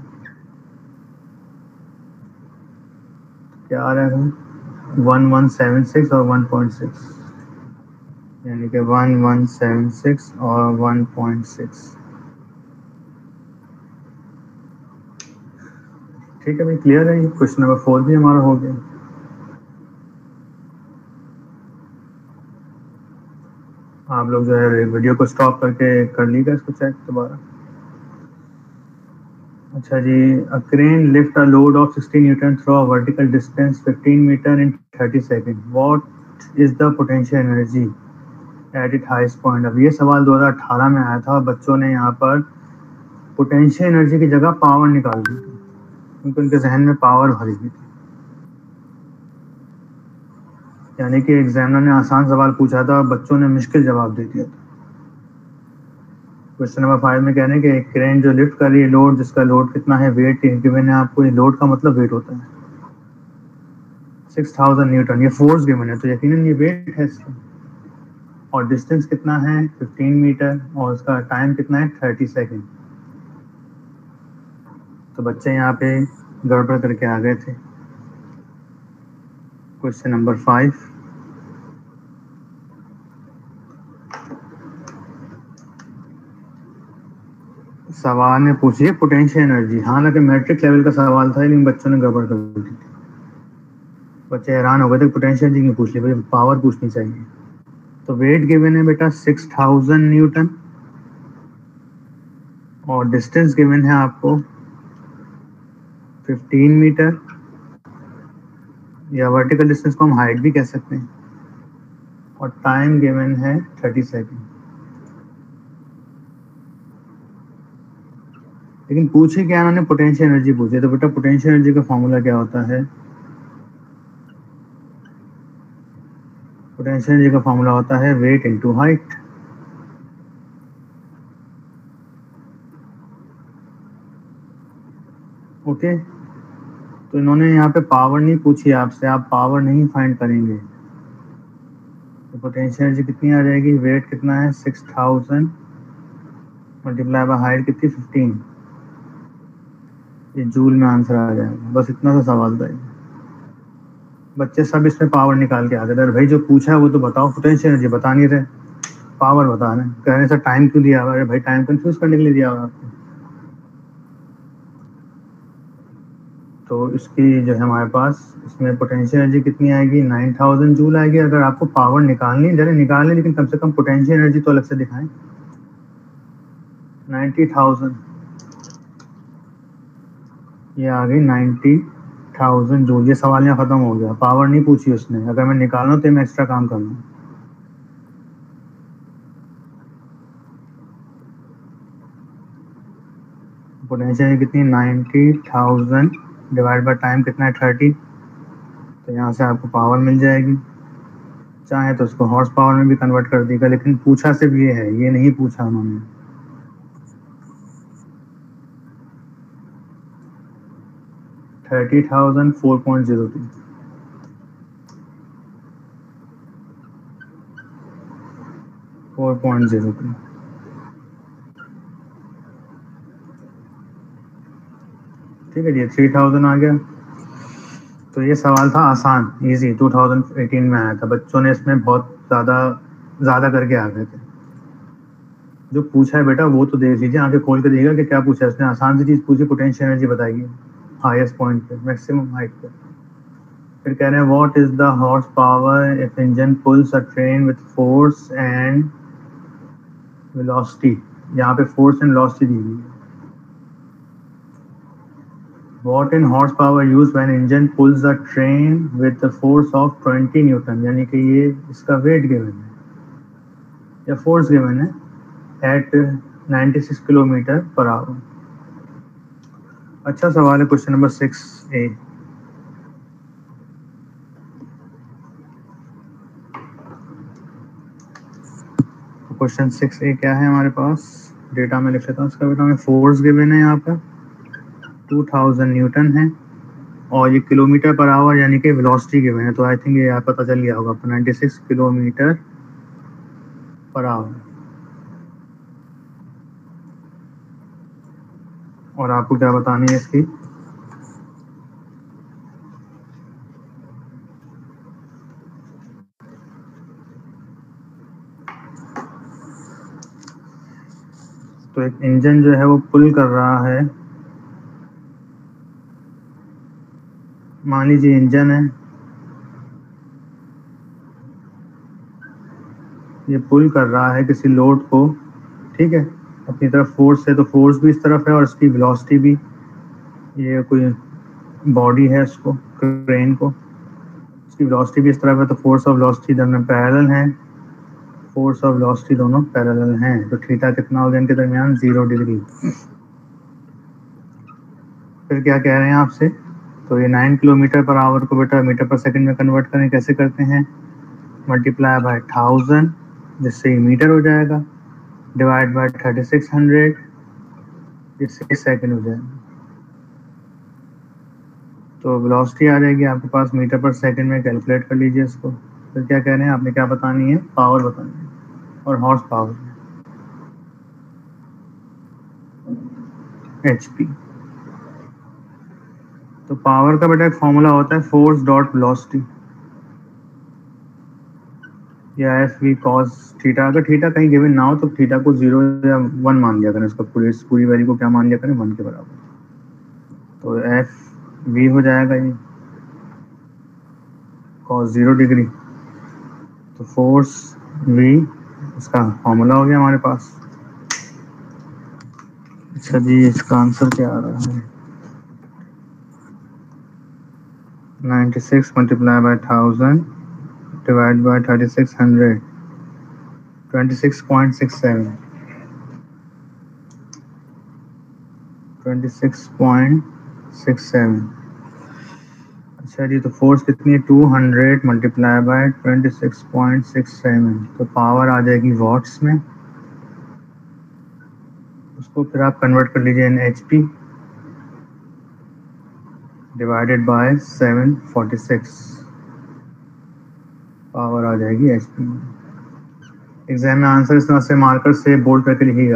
क्या आ रहा है, वन वन सेवन सिक्स और वन पॉइंट सिक्स, यानी कि वन वन सेवन सिक्स और वन पॉइंट सिक्स। ठीक है भाई, क्लियर है। क्वेश्चन नंबर फोर भी हमारा हो गया। आप लोग जो है वीडियो को स्टॉप करके कर लीजिएगा इसको चेक दोबारा। अच्छा जी, a crane lift a load of sixty newton through a vertical distance fifteen metre in thirty second, what is the potential energy at it highest point. अब ये सवाल दो हज़ार अठारह में आया था, बच्चों ने यहाँ पर पोटेंशियल एनर्जी की जगह पावर निकाल दी थी, क्योंकि उनके जहन में पावर भरी हुई थी। यानी कि एग्जामिनर ने आसान सवाल पूछा था और बच्चों ने मुश्किल जवाब दे दिया था। क्वेश्चन नंबर फाइव में कहने कि क्रेन जो लिफ्ट कर रही है लोड, जिसका लोड कितना है, वेट गिवन है आपको। ये लोड का मतलब वेट होता है सिक्स थाउजेंड न्यूटन, ये फोर्स गिवन है, तो यकीनन ये वेट है इसका। और डिस्टेंस कितना है, फिफ्टीन मीटर, और उसका टाइम कितना है, थर्टी सेकेंड। तो बच्चे यहाँ पे गड़बड़ करके आ गए थे। क्वेश्चन नंबर फाइव, सवाल ने पूछी पोटेंशियल एनर्जी, हालांकि मैट्रिक लेवल का सवाल था, लेकिन बच्चों ने गड़बड़ कर दी थी। बच्चे हैरान हो गए थे पोटेंशियल एनर्जी क्यों पूछ ली, भाई पावर पूछनी चाहिए। तो वेट गिवन है बेटा सिक्स थाउजेंड न्यूटन और डिस्टेंस गिवन है आपको फिफ्टीन मीटर, या वर्टिकल डिस्टेंस को हम हाइट भी कह सकते हैं, और टाइम गिवन है थर्टी सेकेंड। लेकिन पूछे क्या उन्होंने, पोटेंशियल एनर्जी पूछे। तो बेटा पोटेंशियल एनर्जी का फॉर्मूला क्या होता है, पोटेंशियल एनर्जी का फॉर्मूला होता है वेट इनटू हाइट। ओके, तो इन्होंने यहाँ पे पावर नहीं पूछी आपसे, आप पावर नहीं फाइंड करेंगे। तो पोटेंशियल एनर्जी कितनी आ जाएगी, वेट कितना है six thousand multiply by height कितनी फिफ्टीन, ये जूल में आंसर आ जाएगा। बस इतना सा सवाल था। बच्चे सब इसमें पावर निकाल के आ गए। अरे भाई जो पूछा है वो तो बताओ, पोटेंशियल एनर्जी बता नहीं रहे, पावर बता रहे हैं। कहने से टाइम क्यों दिया हुआ है, भाई टाइम कंफ्यूज करने के लिए दिया हुआ आपको। तो इसकी जो है हमारे पास इसमें पोटेंशियल एनर्जी कितनी आएगी, नाइन थाउजेंड जूल आएगी। अगर आपको पावर निकालनी है जरा निकाल लें, लेकिन कम से कम पोटेंशियल एनर्जी तो अलग से दिखाएं। नाइन्टी थाउजेंड, ये आ गई नाइन्टी थाउजेंड जूल। ये सवाल यहाँ खत्म हो गया, पावर नहीं पूछी उसने। अगर मैं निकालूं तो मैं एक्स्ट्रा काम कर लूँ। पोटेंशियल कितनी, ninety thousand divide by time कितना है थर्टी। तो यहाँ से आपको पावर मिल जाएगी। चाहे तो उसको हॉर्स पावर में भी कन्वर्ट कर देगा, लेकिन पूछा सिर्फ ये है, ये नहीं पूछा उन्होंने। Thirty thousand four point zero two, four point zero two. ठीक है जी, थ्री थाउजेंड आ गया। तो ये सवाल था आसान, इजी, टू थाउजेंड एटीन में आया था। बच्चों ने इसमें बहुत ज़्यादा ज़्यादा करके आ गए थे। जो पूछा है बेटा वो तो देख लीजिए, आगे खोल के देखिएगा कि क्या पूछा है उसने। आसान सी चीज़ पूछी, पोटेंशियल एनर्जी बताइए हाईएस्ट पॉइंट पे, मैक्सिमम हाइट पे। फिर कह रहे हैं what is the horse power if engine pulls a train with force and velocity. यहाँ पे फोर्स एंड वेलोसिटी दी हुई है। What in horsepower used when engine pulls the train with the force of twenty newton, यानी कि ये इसका वेट गिवन है या फोर्स गिवन है at ninety six kilometre per hour. अच्छा सवाल है question number six A. Question six A क्या है हमारे पास, डेटा में लिख लेता हूँ इसका बेटा। में फोर्स गिवन है यहाँ पर टू थाउजेंड न्यूटन है, और ये किलोमीटर पर आवर यानी कि वेलोसिटी गिवन है। तो आई थिंक ये यहाँ पता चल गया होगा, ninety six kilometre per hour. और आपको क्या बतानी है इसकी, तो एक इंजन जो है वो पुल कर रहा है। मान लीजिए इंजन है, ये पुल कर रहा है किसी लोड को, ठीक है, अपनी तरफ फोर्स है। तो फोर्स भी इस तरफ है और इसकी वेलोसिटी भी, ये कोई बॉडी है उसको, क्रेन को, इसकी वेलोसिटी भी इस तरफ है। तो फोर्स और वेलोसिटी दोनों पैरेलल हैं, फोर्स और वेलोसिटी दोनों पैरेलल हैं। तो थीटा कितना हो गया इनके दरमियान, जीरो डिग्री। फिर क्या कह रहे हैं आपसे, तो ये नाइन किलोमीटर पर आवर को बेटा मीटर पर सेकंड में कन्वर्ट करें, कैसे करते हैं, मल्टीप्लाई बाय थाउजेंड जिससे ये मीटर हो जाएगा, divide by thirty six hundred जिससे सेकंड हो जाएगा। तो वेलोसिटी आ जाएगी आपके पास मीटर पर सेकंड में, कैलकुलेट कर लीजिए इसको। फिर क्या कह रहे हैं आपने, क्या बतानी है, पावर बतानी है, और हॉर्स पावर एचपी। तो पावर का बेटा एक फॉर्मूला होता है फोर्स डॉट वेलोसिटी, या एफ वी कॉस थीटा। अगर थीटा कहीं गिवन ना हो तो थीटा को जीरो या वन मान लिया करें, उसका पूरी पूरी वैल्यू को क्या मान लिया करें, वन के बराबर। तो एफ वी हो जाएगा ये कॉस जीरो डिग्री। तो फोर्स वी, इसका फॉर्मूला हो गया हमारे पास। अच्छा जी, इसका आंसर क्या आ रहा है? Ninety six multiply by thousand divide by thirty six hundred, twenty six point six seven, twenty six point six seven. अच्छा जी, तो फोर्स कितनी है? Two hundred multiply by twenty six point six seven, तो पावर आ जाएगी वॉट्स में। उसको फिर आप कन्वर्ट कर लीजिए in H P divided by seven forty six, power आ जाएगी एच पी में। एग्जाम में आंसर इस तरह से मार्कर से बोल्ड करके लिखिएगा।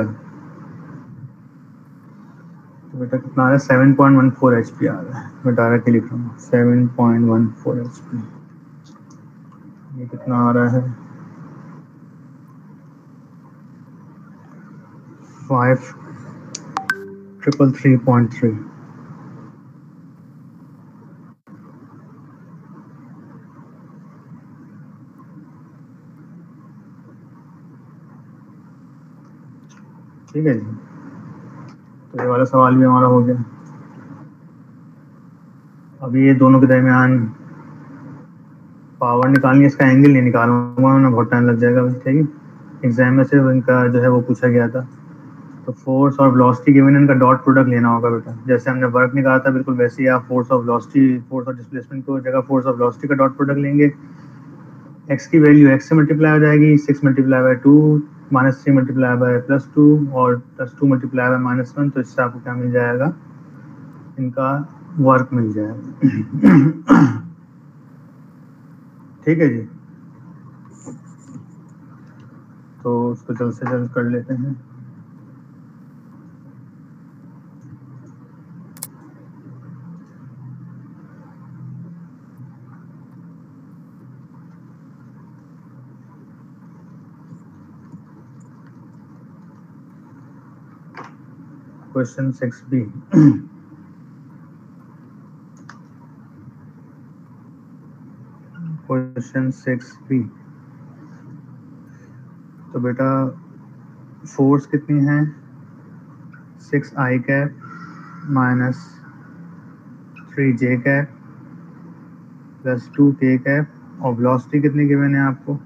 तो बेटा कितना आ रहा है? Seven point one four H P आ रहा है। मैं डायरेक्ट लिख रहा हूँ seven point one four H P. ये कितना आ रहा है? Five triple three point three. ठीक है जी, तो ये वाला सवाल भी हमारा हो गया। अभी ये दोनों के दरमियान पावर निकालनी है, इसका एंगल नहीं निकालूंगा ना, बहुत टाइम लग जाएगा। ठीक है, एग्जाम में से इनका जो है वो पूछा गया था। तो फोर्स और वेलोसिटी गिवन, इनका डॉट प्रोडक्ट लेना होगा बेटा। जैसे हमने वर्क निकाला था बिल्कुल वैसे ही आप फोर्स और वेलोसिटी, फोर्स और डिस्प्लेसमेंट को जगह फोर्स और वेलोसिटी का डॉट प्रोडक्ट लेंगे। एक्स की वैल्यू एक्स से मल्टीप्लाई हो जाएगी, six multiply by two, minus three multiply by plus two, और plus two multiply by minus one. तो इससे आपको क्या मिल जाएगा? इनका वर्क मिल जाएगा। ठीक है जी, तो उसको जल्द से जल्द कर लेते हैं। Question six B. Question six B. तो बेटा फोर्स कितनी है? Six I cap minus three J cap plus two K cap, और वेलोसिटी कितनी गिवन है आपको?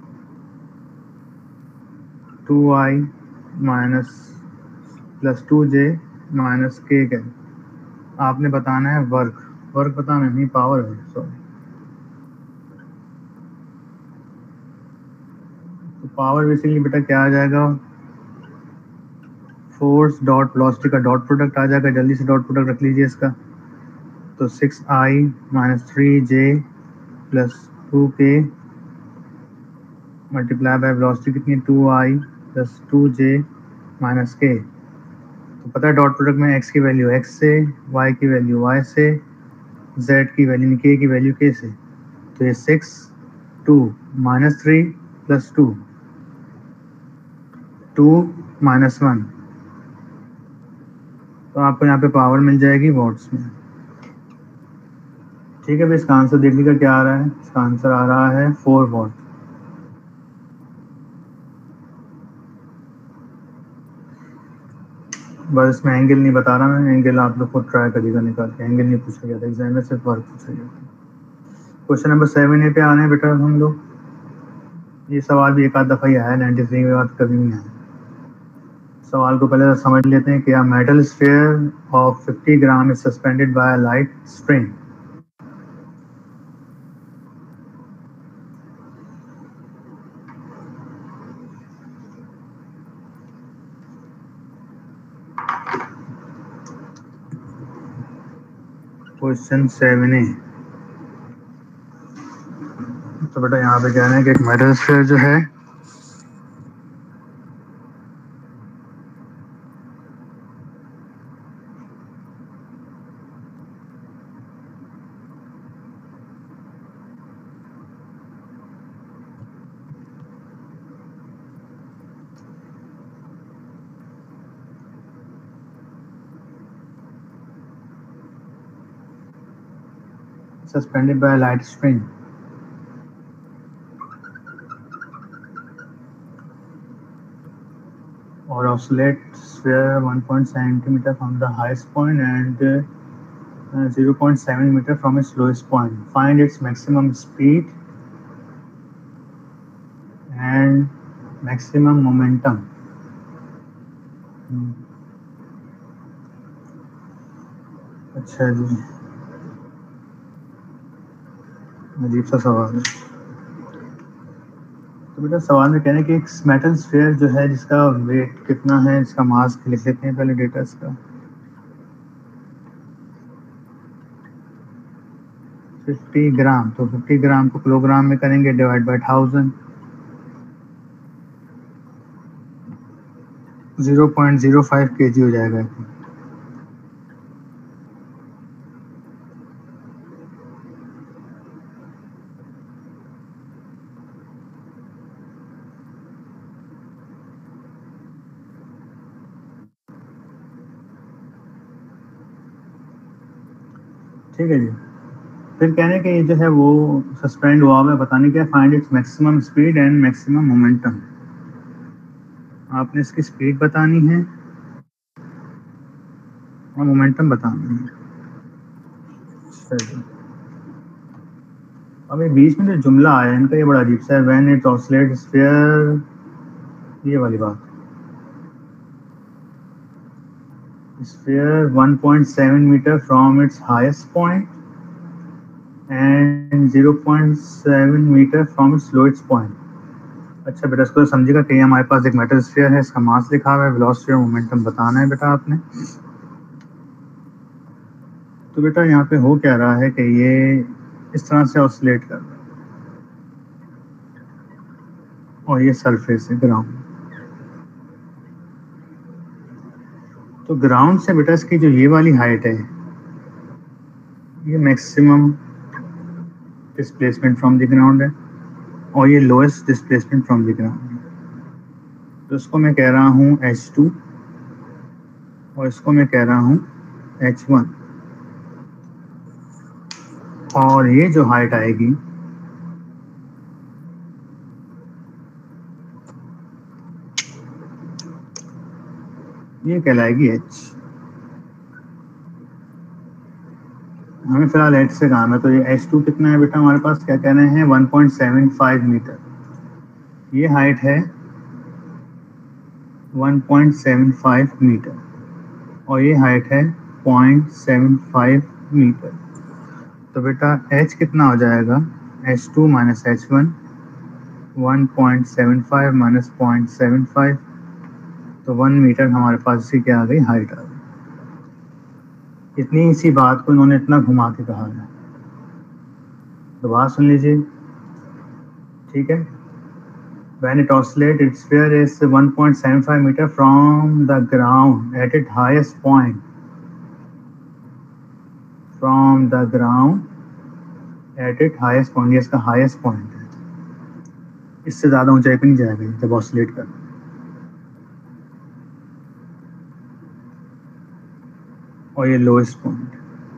Two I minus plus two J minus K cap. आपने बताना है वर्क, वर्क बताना नहीं, पावर है, सॉरी। तो पावर बेसिकली बेटा क्या आ जाएगा? फोर्स डॉट वेलोसिटी का डॉट प्रोडक्ट आ जाएगा। जल्दी से डॉट प्रोडक्ट रख लीजिए इसका। तो six I minus three J plus two K multiply by velocity कितनी? Two I plus two J minus K. तो पता है डॉट प्रोडक्ट में एक्स की वैल्यू एक्स से, वाई की वैल्यू वाई से, जेड की वैल्यू के की वैल्यू के से। तो ये six two minus three plus two, two minus one, तो आपको यहाँ पे पावर मिल जाएगी वॉट्स में। ठीक है भाई, इसका आंसर देख लीजिएगा क्या आ रहा है। इसका आंसर आ रहा है फोर वॉट। बस इसमें एंगल नहीं बता रहा मैं, एंगल आप लोग खुद ट्राई करिएगा निकाल के। एंगल नहीं पूछा गया था एग्जाम में, सिर्फ वर्क पूछा गया था। क्वेश्चन नंबर सेवन ए पे आ रहे हैं बेटा हम लोग। ये सवाल भी एक आध दफ़ा ही आया, नाइन्टी थ्री के बाद कभी नहीं आया। सवाल को पहले समझ लेते हैं कि a metal sphere of fifty gram is suspended by a light string. Question seven A. तो बेटा यहाँ पे कह रहे हैं कि एक मेटल स्फीयर जो है suspended by a light string. oscillate sphere one point seven centimeter from the highest point and uh, zero point seven meter from its lowest point. Find its maximum speed and maximum momentum. hmm. अच्छा जी, अजीब सा सवाल है। तो बेटा सवाल में कहने कि एक मेटल स्फीयर जो है जिसका वेट कितना है, इसका मास लिख लेते हैं पहले डेटा इसका। फिफ्टी ग्राम, तो फिफ्टी ग्राम को किलोग्राम में करेंगे divide by thousand, zero point zero five KG हो जाएगा। ठीक है जी। फिर कहने के ये जो है वो सस्पेंड हुआ हुआ है, बताने क्या, find its maximum speed and maximum momentum. आपने इसकी स्पीड बतानी है और मोमेंटम बताना है। अब ये बीच में जो जुमला आया इनका ये बड़ा अजीब सा है, व्हेन इट ऑसिलेट स्फीयर, ये वाली बात, sphere one point seven metre from its highest point and zero point seven metre from its lowest point. अच्छा बेटा इसको समझेगा कि हमारे पास एक मेटल स्फीयर है, इसका मास लिखा हुआ है, वेलोसिटी और मोमेंटम बताना है बेटा आपने। तो बेटा यहाँ पे हो क्या रहा है कि ये इस तरह से ऑसिलेट कर रहा है और ये सरफेस है ग्राउंड। तो ग्राउंड से बेटा इसकी जो ये वाली हाइट है ये maximum displacement from the ground है और ये lowest displacement from the ground है। तो इसको मैं कह रहा हूँ एच टू और इसको मैं कह रहा हूँ एच वन, और ये जो हाइट आएगी ये कहलाएगी एच। हमें फिलहाल एच से काम है, तो ये एच टू कितना है बेटा हमारे पास, क्या कह रहे हैं, one point seven five metre. ये हाइट है one point seven five metre और ये हाइट है zero point seven five metre. तो बेटा h कितना हो जाएगा, H two minus H one, one point seven five minus zero point seven five, तो वन मीटर हमारे पास इसी क्या आ गई, हाइट आ गई। इतनी सी बात को इन्होंने इतना घुमा के कहा है, तो बात सुन लीजिए, ठीक है। When it oscillates, its sphere is one point seven five meter from the ground at its highest point. From the ground at its highest point, ये इसका highest point है, इससे ज़्यादा ऊंचाई पे नहीं जाएगा जब oscillate कर। और ये lowest point।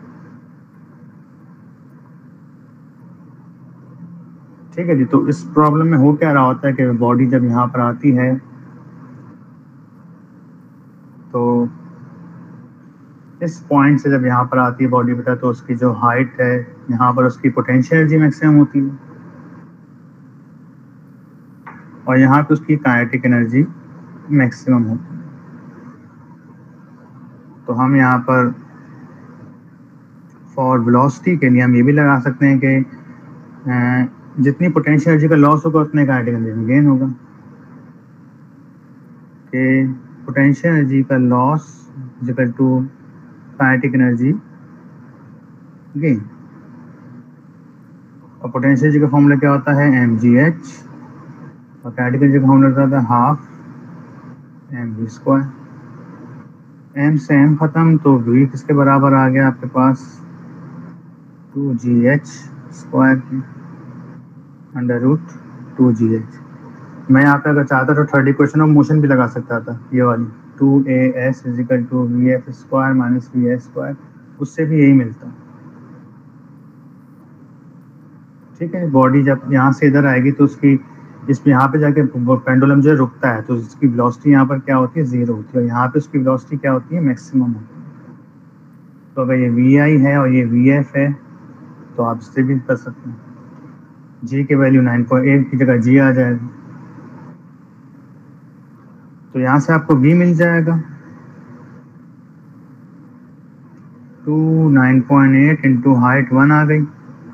ठीक है जी। तो इस प्रॉब्लम में हो क्या रहा होता है कि बॉडी जब यहाँ पर आती है तो इस पॉइंट से जब यहाँ पर आती है बॉडी बेटा, तो उसकी जो हाइट है यहाँ पर उसकी पोटेंशियल एनर्जी मैक्सिमम होती है और यहाँ पे उसकी काइनेटिक एनर्जी मैक्सिमम होती है। तो हम यहाँ पर फॉर वेलोसिटी के लिए हम ये भी लगा सकते हैं कि जितनी पोटेंशियल एनर्जी का लॉस होगा उतने काइनेटिक एनर्जी में गेन होगा, कि पोटेंशियल एनर्जी का loss equal to kinetic energy gain. और पोटेंशियल एनर्जी का फॉर्मूला क्या होता है, एम जी एच, और काइनेटिक एनर्जी का फॉर्मूला होता है half M V square. M से एम खत्म तो वी किसके बराबर आ गया आपके पास, टू जी एच स्क्वायर की under root two G H. मैं यहाँ पे अगर चाहता तो थर्ड इक्वेशन ऑफ मोशन भी लगा सकता था, ये वाली two A S equal to V F square minus V S square, उससे भी यही मिलता। ठीक है, बॉडी जब यहाँ से इधर आएगी तो उसकी इसमें यहाँ पे जाके पेंडुलम जो है रुकता है, तो इसकी वेलोसिटी यहाँ पर क्या होती है, जीरो होती है, और यहाँ पे उसकी वेलोसिटी क्या होती है, मैक्सिमम होती है। तो अगर ये वी आई है और ये वी एफ है, तो आप इससे भी कर सकते हैं। जी की वैल्यू नाइन पॉइंट एट की जगह जी आ जाएगा, तो यहाँ से आपको वी मिल जाएगा two nine point eight into height one आ गई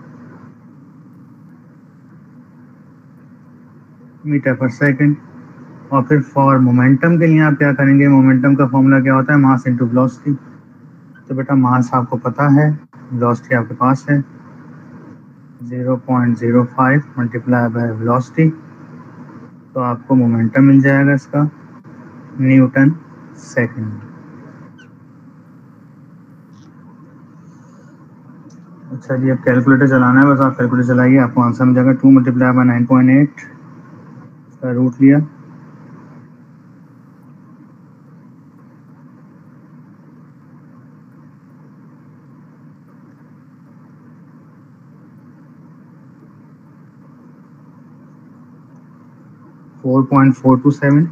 मीटर पर सेकंड। और फिर फॉर मोमेंटम के लिए आप क्या करेंगे, मोमेंटम का फॉर्मूला क्या होता है, मास इंटू वेलोसिटी। तो बेटा मास आपको पता है, वेलोसिटी आपके पास है, zero point zero five multiply by velocity, तो आपको मोमेंटम मिल जाएगा इसका न्यूटन सेकंड। अच्छा जी, अब कैलकुलेटर चलाना है, बस आप कैलकुलेटर चलाइए, आपको आंसर मिल जाएगा two multiply by nine point eight, इसका रूट लिया, four point four two seven,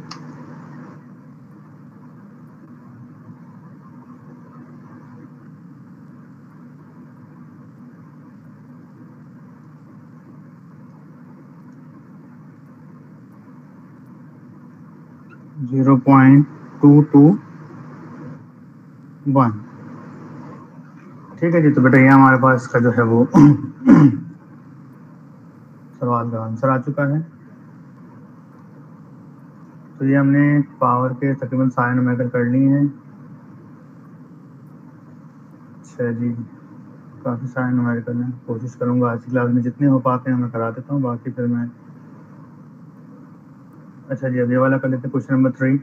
zero point two two one. ठीक है जी, तो बेटा ये हमारे पास इसका जो है वो सवाल का आंसर आ चुका है। तो ये हमने पावर के तकरीबन सारे न्यूमेरिकल कर लिए हैं। अच्छा जी, काफ़ी सारे न्यूमेरिकल हैं, कोशिश करूँगा आज की क्लास में जितने हो पाते हैं मैं करा देता हूँ, बाकी फिर मैं। अच्छा जी, अब ये वाला कर लेते हैं, question number three.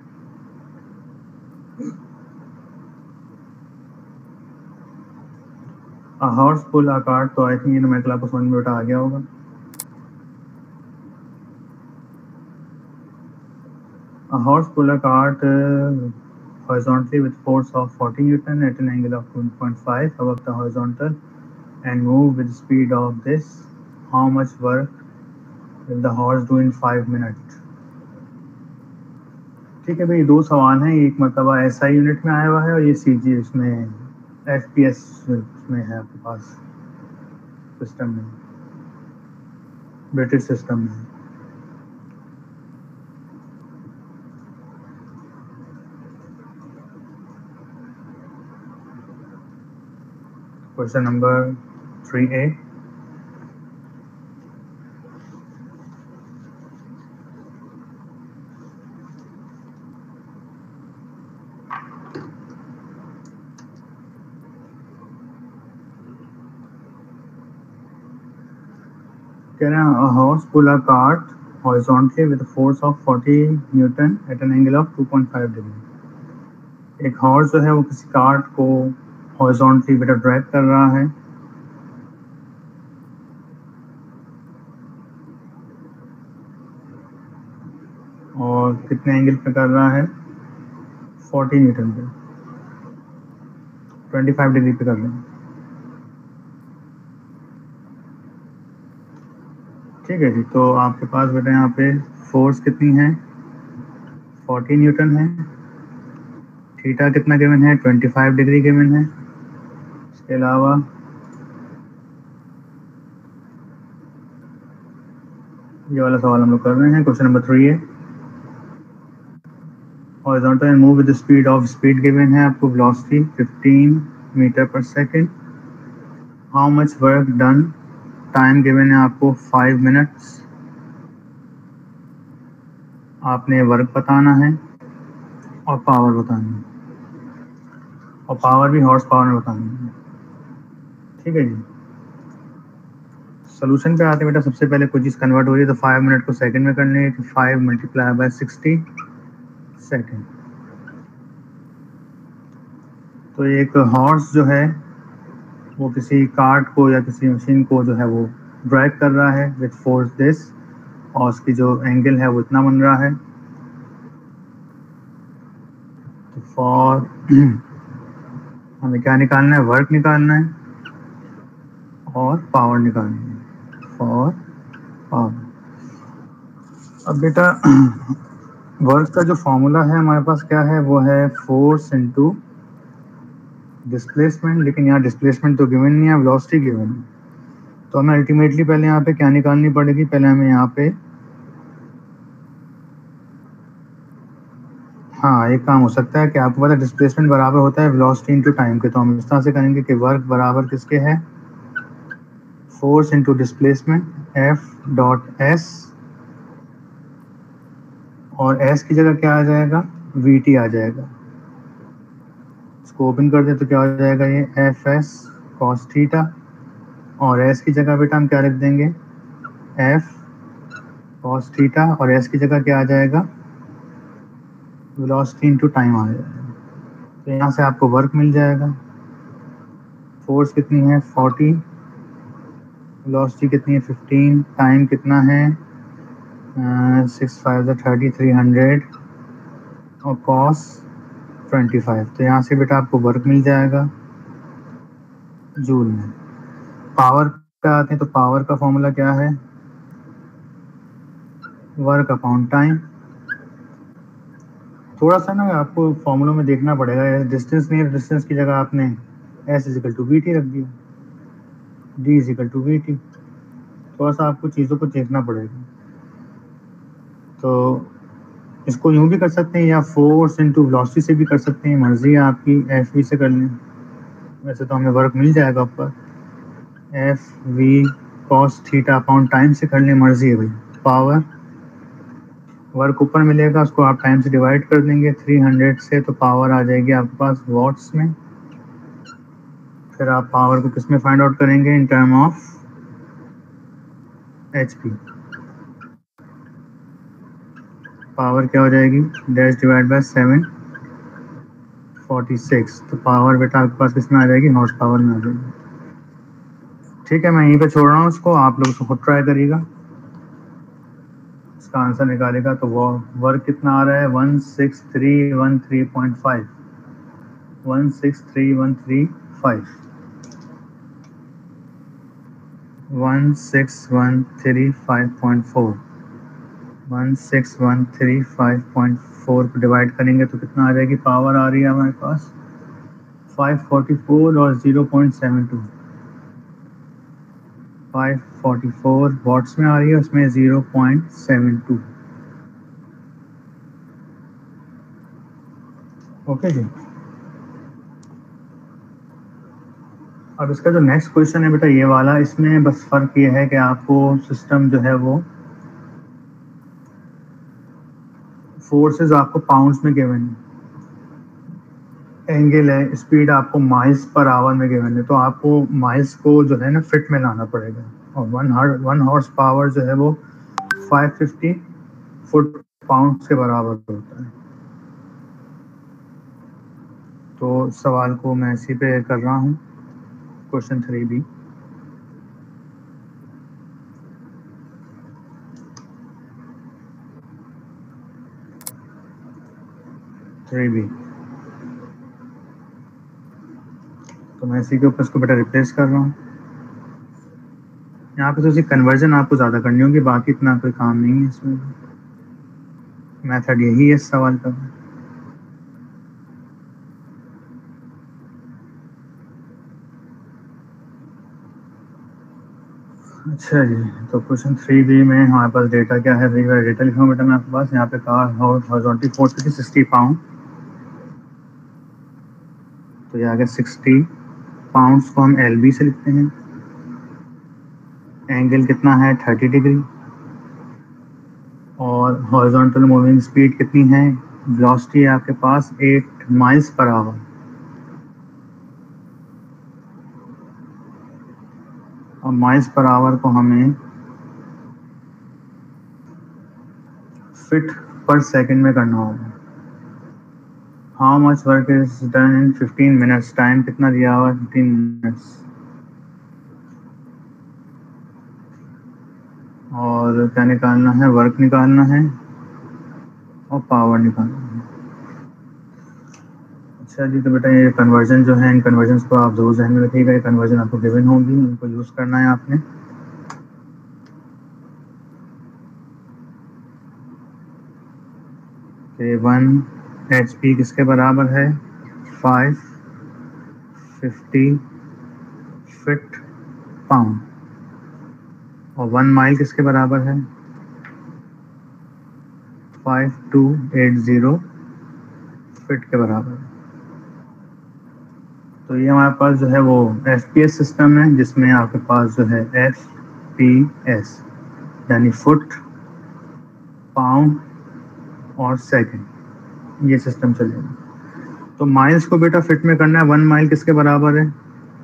A horse pull a cart, तो आई थिंक ये न्यूमेरिकल आपको समझ में बेटा आ गया होगा। A horse pull a cart uh, horizontally with force of forty newton at an angle of two point five above the horizontal and move with the speed of this. How much work will the horse do in five minutes? ठीक है भाई, दो सवाल हैं, एक मतलब एस आई यूनिट में आया हुआ है और ये सी जी इसमें एफ पी एस में है आपके पास सिस्टम में, ब्रिटिश सिस्टम में। क्वेश्चन नंबर थ्री ए, कह रहे हैं a horse pull a cart horizontally with a force of forty newton at an angle of two point five degree। एक हॉर्स जो है वो किसी कार्ट को हॉरिजॉन्टली बेटा ड्रैग कर रहा है और कितने एंगल पे कर रहा है, फोर्टी न्यूटन पे, ट्वेंटी फाइव डिग्री पे कर रहे हैं। ठीक है जी, तो आपके पास बेटा यहाँ पे फोर्स कितनी है, फोर्टी न्यूटन है, थीटा कितना गिवन है, ट्वेंटी फाइव डिग्री गिवन है। इसके अलावा ये वाला सवाल हम लोग कर रहे हैं, क्वेश्चन नंबर थ्री है। Horizontal and move with the speed of, speed given है आपको velocity fifteen metre per second. How much work done, time given है आपको फाइव मिनट्स। आपने वर्क बताना है और पावर बतानी है, और पावर भी हॉर्स पावर में बतानी है। ठीक है जी, सोल्यूशन पे आते हैं बेटा। सबसे पहले कोई चीज़ कन्वर्ट हो रही है तो फाइव मिनट को सेकंड में करने है, five multiply by sixty second. तो एक हॉर्स जो है वो किसी कार्ट को या किसी मशीन को जो है वो ड्रैग कर रहा है विथ फोर्स दिस, और उसकी जो एंगल है वो इतना बन रहा है। तो फॉर हमें क्या निकालना है, वर्क निकालना है और पावर निकालनी है, फॉर पावर। अब बेटा वर्क का जो फॉर्मूला है हमारे पास क्या है, वो है फोर्स इनटू डिस्प्लेसमेंट, लेकिन यहाँ डिस्प्लेसमेंट तो गिवन नहीं है, वेलोसिटी गिवन है। तो हमें अल्टीमेटली पहले यहाँ पे क्या निकालनी पड़ेगी, पहले हमें यहाँ पे हाँ एक काम हो सकता है कि आपको पता डिस्प्लेसमेंट बराबर होता है वेलोसिटी इनटू टाइम के, तो हम इस तरह से करेंगे कि वर्क बराबर किसके है, force into displacement F dot S, और एस की जगह क्या आ जाएगा, वी टी आ जाएगा। इसको ओपन कर दे तो क्या हो जाएगा, ये एफ एस कॉस थीटा, और एस की जगह बेटा हम क्या लिख देंगे, एफ कॉस थीटा, और एस की जगह क्या आ जाएगा, वेलोसिटी इनटू टाइम आ जाएगा। तो यहाँ से आपको वर्क मिल जाएगा, फोर्स कितनी है फोर्टी, वेलोसिटी कितनी है फिफ्टीन, टाइम कितना है six five thirty three hundred, और कॉस ट्वेंटी फाइव। तो यहाँ से बेटा आपको वर्क मिल जाएगा जूल में। पावर पे आते हैं, तो पावर का फॉर्मूला क्या है, वर्क अपॉन टाइम। थोड़ा सा ना आपको फॉर्मूलों में देखना पड़ेगा, डिस्टेंस नहीं है, डिस्टेंस की जगह आपने S equal to V T रख दिया, D equal to V T. थोड़ा सा आपको चीज़ों को देखना पड़ेगा। तो इसको यूँ भी कर सकते हैं, या फोर्स इनटू वेलोसिटी से भी कर सकते हैं, मर्जी है आपकी, एफ वी से कर लें। वैसे तो हमें वर्क मिल जाएगा ऊपर, F V cos theta upon time से कर लें, मर्जी है भाई। पावर वर्क ऊपर मिलेगा, उसको आप टाइम से डिवाइड कर देंगे थ्री हंड्रेड से, तो पावर आ जाएगी आपके पास वॉट्स में। फिर आप पावर को किस में फाइंड आउट करेंगे, in term of H P. Power क्या हो जाएगी, dash divide by seven forty six. तो पावर बेटा आपके पास किस में आ जाएगी, हॉर्स पावर में आ जाएगी। ठीक है, मैं यहीं पे छोड़ रहा हूँ इसको, आप लोग इसको खुद ट्राई करिएगा, इसका आंसर निकालेगा। तो वो वर्क कितना आ रहा है, one six three one three point five, one six three one three five, one six one three five point four, one six one three five point four को डिवाइड करेंगे तो कितना आ जाएगी, पावर आ रही है हमारे पास फाइव फोर्टी फोर और zero point seven two, five forty four watts में आ रही है, उसमें zero point seven two. Okay जी। अब इसका जो नेक्स्ट क्वेश्चन है बेटा ये वाला, इसमें बस फर्क ये है कि आपको सिस्टम जो है वो फोर्सेस आपको पाउंड्स में गिवन है, एंगल है, स्पीड आपको माइल्स पर आवर में गिवन है, तो आपको माइल्स को जो है ना फिट में लाना पड़ेगा। और वन हर वन हॉर्स पावर जो है वो फाइव फिफ्टी फुट पाउंड के बराबर होता है। तो सवाल को मैं इसी पे कर रहा हूँ, question three B. Three B तो मैं इसी के ऊपर इसको बेटा रिप्लेस कर रहा हूँ। यहाँ पे तो इसी कन्वर्जन आपको ज़्यादा करनी होगी, बाकी इतना कोई काम नहीं है इसमें, मेथड यही है इस सवाल का। अच्छा जी, तो क्वेश्चन थ्री बी में हमारे पास डेटा क्या है, डेटा लिखा हूँ बेटा मैं आपके पास। यहाँ पे कार हॉरिजॉन्टल फोर्स थी सिक्सटी पाउंड, तो ये आ गया सिक्सटी पाउंड्स को हम एल बी से लिखते हैं। एंगल कितना है थर्टी डिग्री, और हॉरिजॉन्टल मूविंग स्पीड कितनी है, वेलोसिटी है आपके पास एट माइल्स पर आवर। और माइल्स पर आवर को हमें फिट पर सेकंड में करना होगा। How much work is done in fifteen minutes, time कितना दिया हुआ है, फिफ्टीन मिनट्स। और क्या निकालना है, वर्क निकालना है और पावर निकालना है। अच्छा जी, तो बेटा ये कन्वर्जन जो है, इन कन्वर्जन को आप जरूर ध्यान में रखिएगा, ये कन्वर्जन आपको गिवन होगी, इनको यूज़ करना है आपने। तो ये वन एच पी किसके बराबर है, फाइव फिफ्टी फिट पाउंड, और वन माइल किसके बराबर है, five two eight zero feet के बराबर है। तो ये हमारे पास जो है वो एफ पी एस सिस्टम है, जिसमें आपके पास जो है एफ पी एस यानी फुट, पाउंड और सेकंड, ये सिस्टम चलेगा। तो माइल्स को बेटा फिट में करना है। वन माइल किसके बराबर है,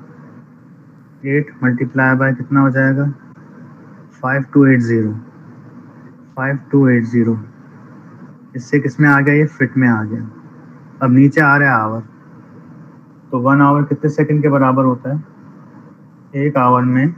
एट मल्टीप्लाई बाय कितना हो जाएगा, five two eight zero, five two eight zero, इससे किस में आ गया, ये फिट में आ गया। अब नीचे आ रहा है आवर, तो वन आवर कितने सेकंड के बराबर होता है, एक आवर में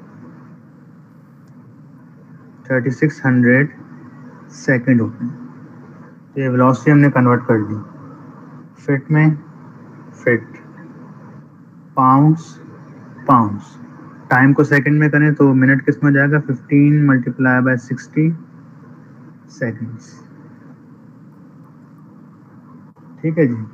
थर्टी सिक्स हंड्रेड सेकेंड होते हैं। तो ये वेलोसिटी हमने कन्वर्ट कर दी फिट में, फिट, पाउंड्स, पाउंड्स, टाइम को सेकंड में करें तो मिनट किस में जाएगा, fifteen multiply by sixty seconds. ठीक है जी।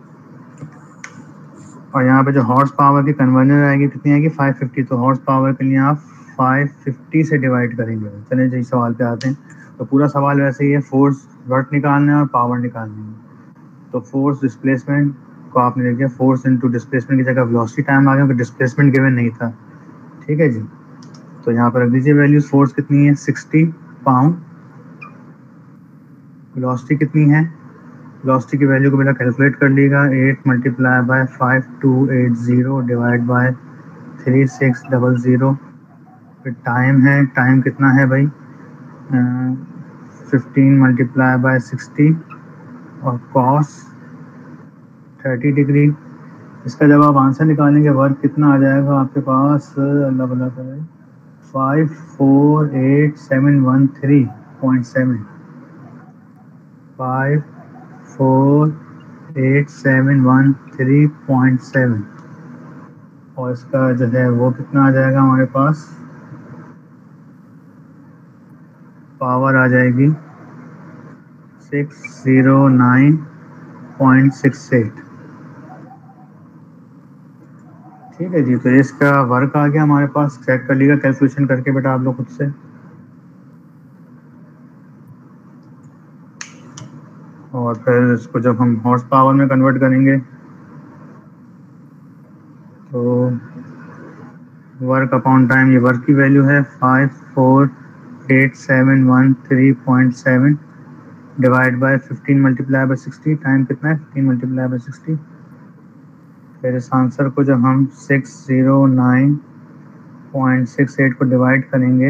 और यहाँ पे जो हॉर्स पावर की कन्वर्जन आएगी कितनी आएगी, फाइव फिफ्टी। तो हॉर्स पावर के लिए आप फाइव फिफ्टी से डिवाइड करेंगे। चलिए जी सवाल पे आते हैं। तो पूरा सवाल वैसे ही है, फोर्स वर्क निकालना है और पावर निकालनी है। तो फोर्स डिस्प्लेसमेंट को आपने लिख दिया, फोर्स इनटू डिस्प्लेसमेंट की जगह वेलोसिटी टाइम आ गया, क्योंकि डिस्प्लेसमेंट गिवन नहीं था। ठीक है जी। तो यहाँ पर रख दीजिए वैल्यूज, फोर्स कितनी है सिक्सटी पाउंड, वेलोसिटी कितनी है, वेलोसिटी की वैल्यू को बेटा कैलकुलेट कर लीजिएगा, eight multiply by five two eight zero divide by three six double zero. फिर टाइम है, टाइम कितना है भाई, फिफ्टीन मल्टीप्लाई बाय सिक्सटी, और कॉस थर्टी डिग्री। इसका जब आप आंसर निकालेंगे वर्क कितना आ जाएगा आपके पास, अल्लाह भला करे, five four eight seven one three point seven, five four eight seven one three point seven. और इसका जो है वो कितना आ जाएगा हमारे पास, पावर आ जाएगी six zero nine point six eight. ठीक है जी। तो इसका वर्क आ गया हमारे पास, चेक कर लीजिएगा कैलकुलेशन करके बेटा आप लोग खुद से। और फिर इसको जब हम हॉर्स पावर में कन्वर्ट करेंगे तो वर्क अपॉन टाइम, ये वर्क की वैल्यू है five four eight seven one three point seven divide by fifteen multiply by sixty. Time कितना है, फिफ्टीन मल्टीप्लाई बाय सिक्सटी। फिर इस आंसर को जब हम six zero nine point six eight को डिवाइड करेंगे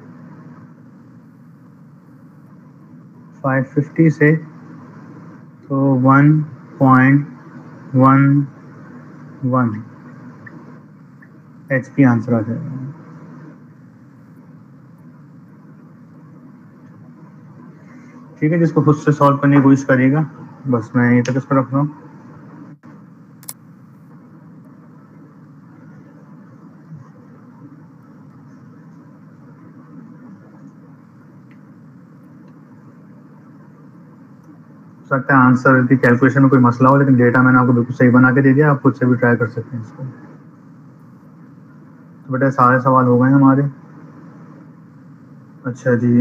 फाइव फिफ्टी से, तो one point one one H P answer आ जाएगा। ठीक है, जिसको खुद से सॉल्व करने की कोशिश करिएगा। बस मैं यहीं तक इसको रख रहा हूँ। सकता है आंसर की कैलकुलेशन में कोई मसला हो, लेकिन डेटा मैंने आपको बिल्कुल सही बना के दे दिया, आप खुद से भी ट्राई कर सकते हैं इसको। तो बेटा सारे सवाल हो गए हमारे। अच्छा जी।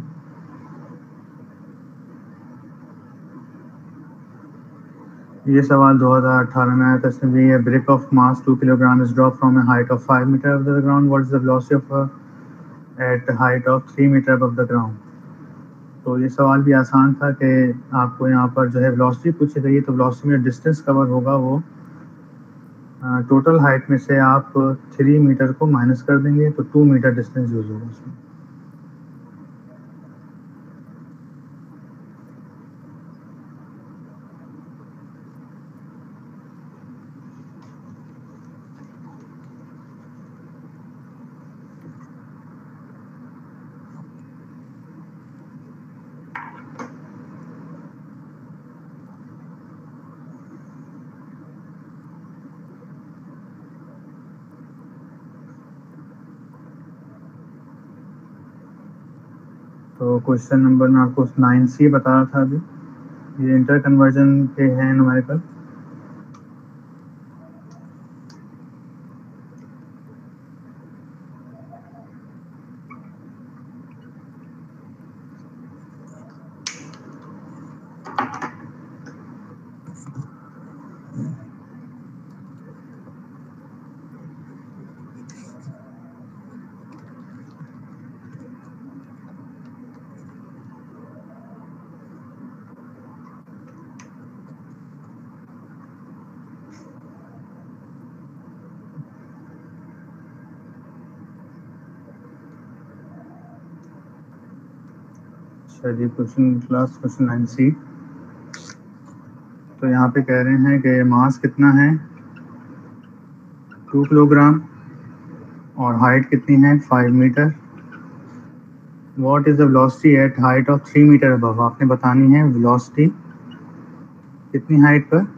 ये सवाल दो हज़ार अठारह में आया था, इसमें भी है, brick of mass two kilogram is drop from a height of five metre above the ground, what is the velocity of at height of three metre above the ground. तो ये सवाल भी आसान था कि आपको यहाँ पर जो है वेलोसिटी पूछी गई है, तो वेलोसिटी में डिस्टेंस कवर होगा वो टोटल हाइट में से आप थ्री मीटर को माइनस कर देंगे, तो टू मीटर डिस्टेंस यूज होगा उसमें। तो क्वेश्चन नंबर में आपको नाइन सी बता रहा था अभी। ये इंटर कन्वर्जन के हैं न्यूमेरिकल। चलिए question class question nine C. तो यहाँ पे कह रहे हैं कि मास कितना है टू किलोग्राम और हाइट कितनी है five metre. What is the velocity at height of three metre above. आपने बतानी है वेलोसिटी कितनी हाइट पर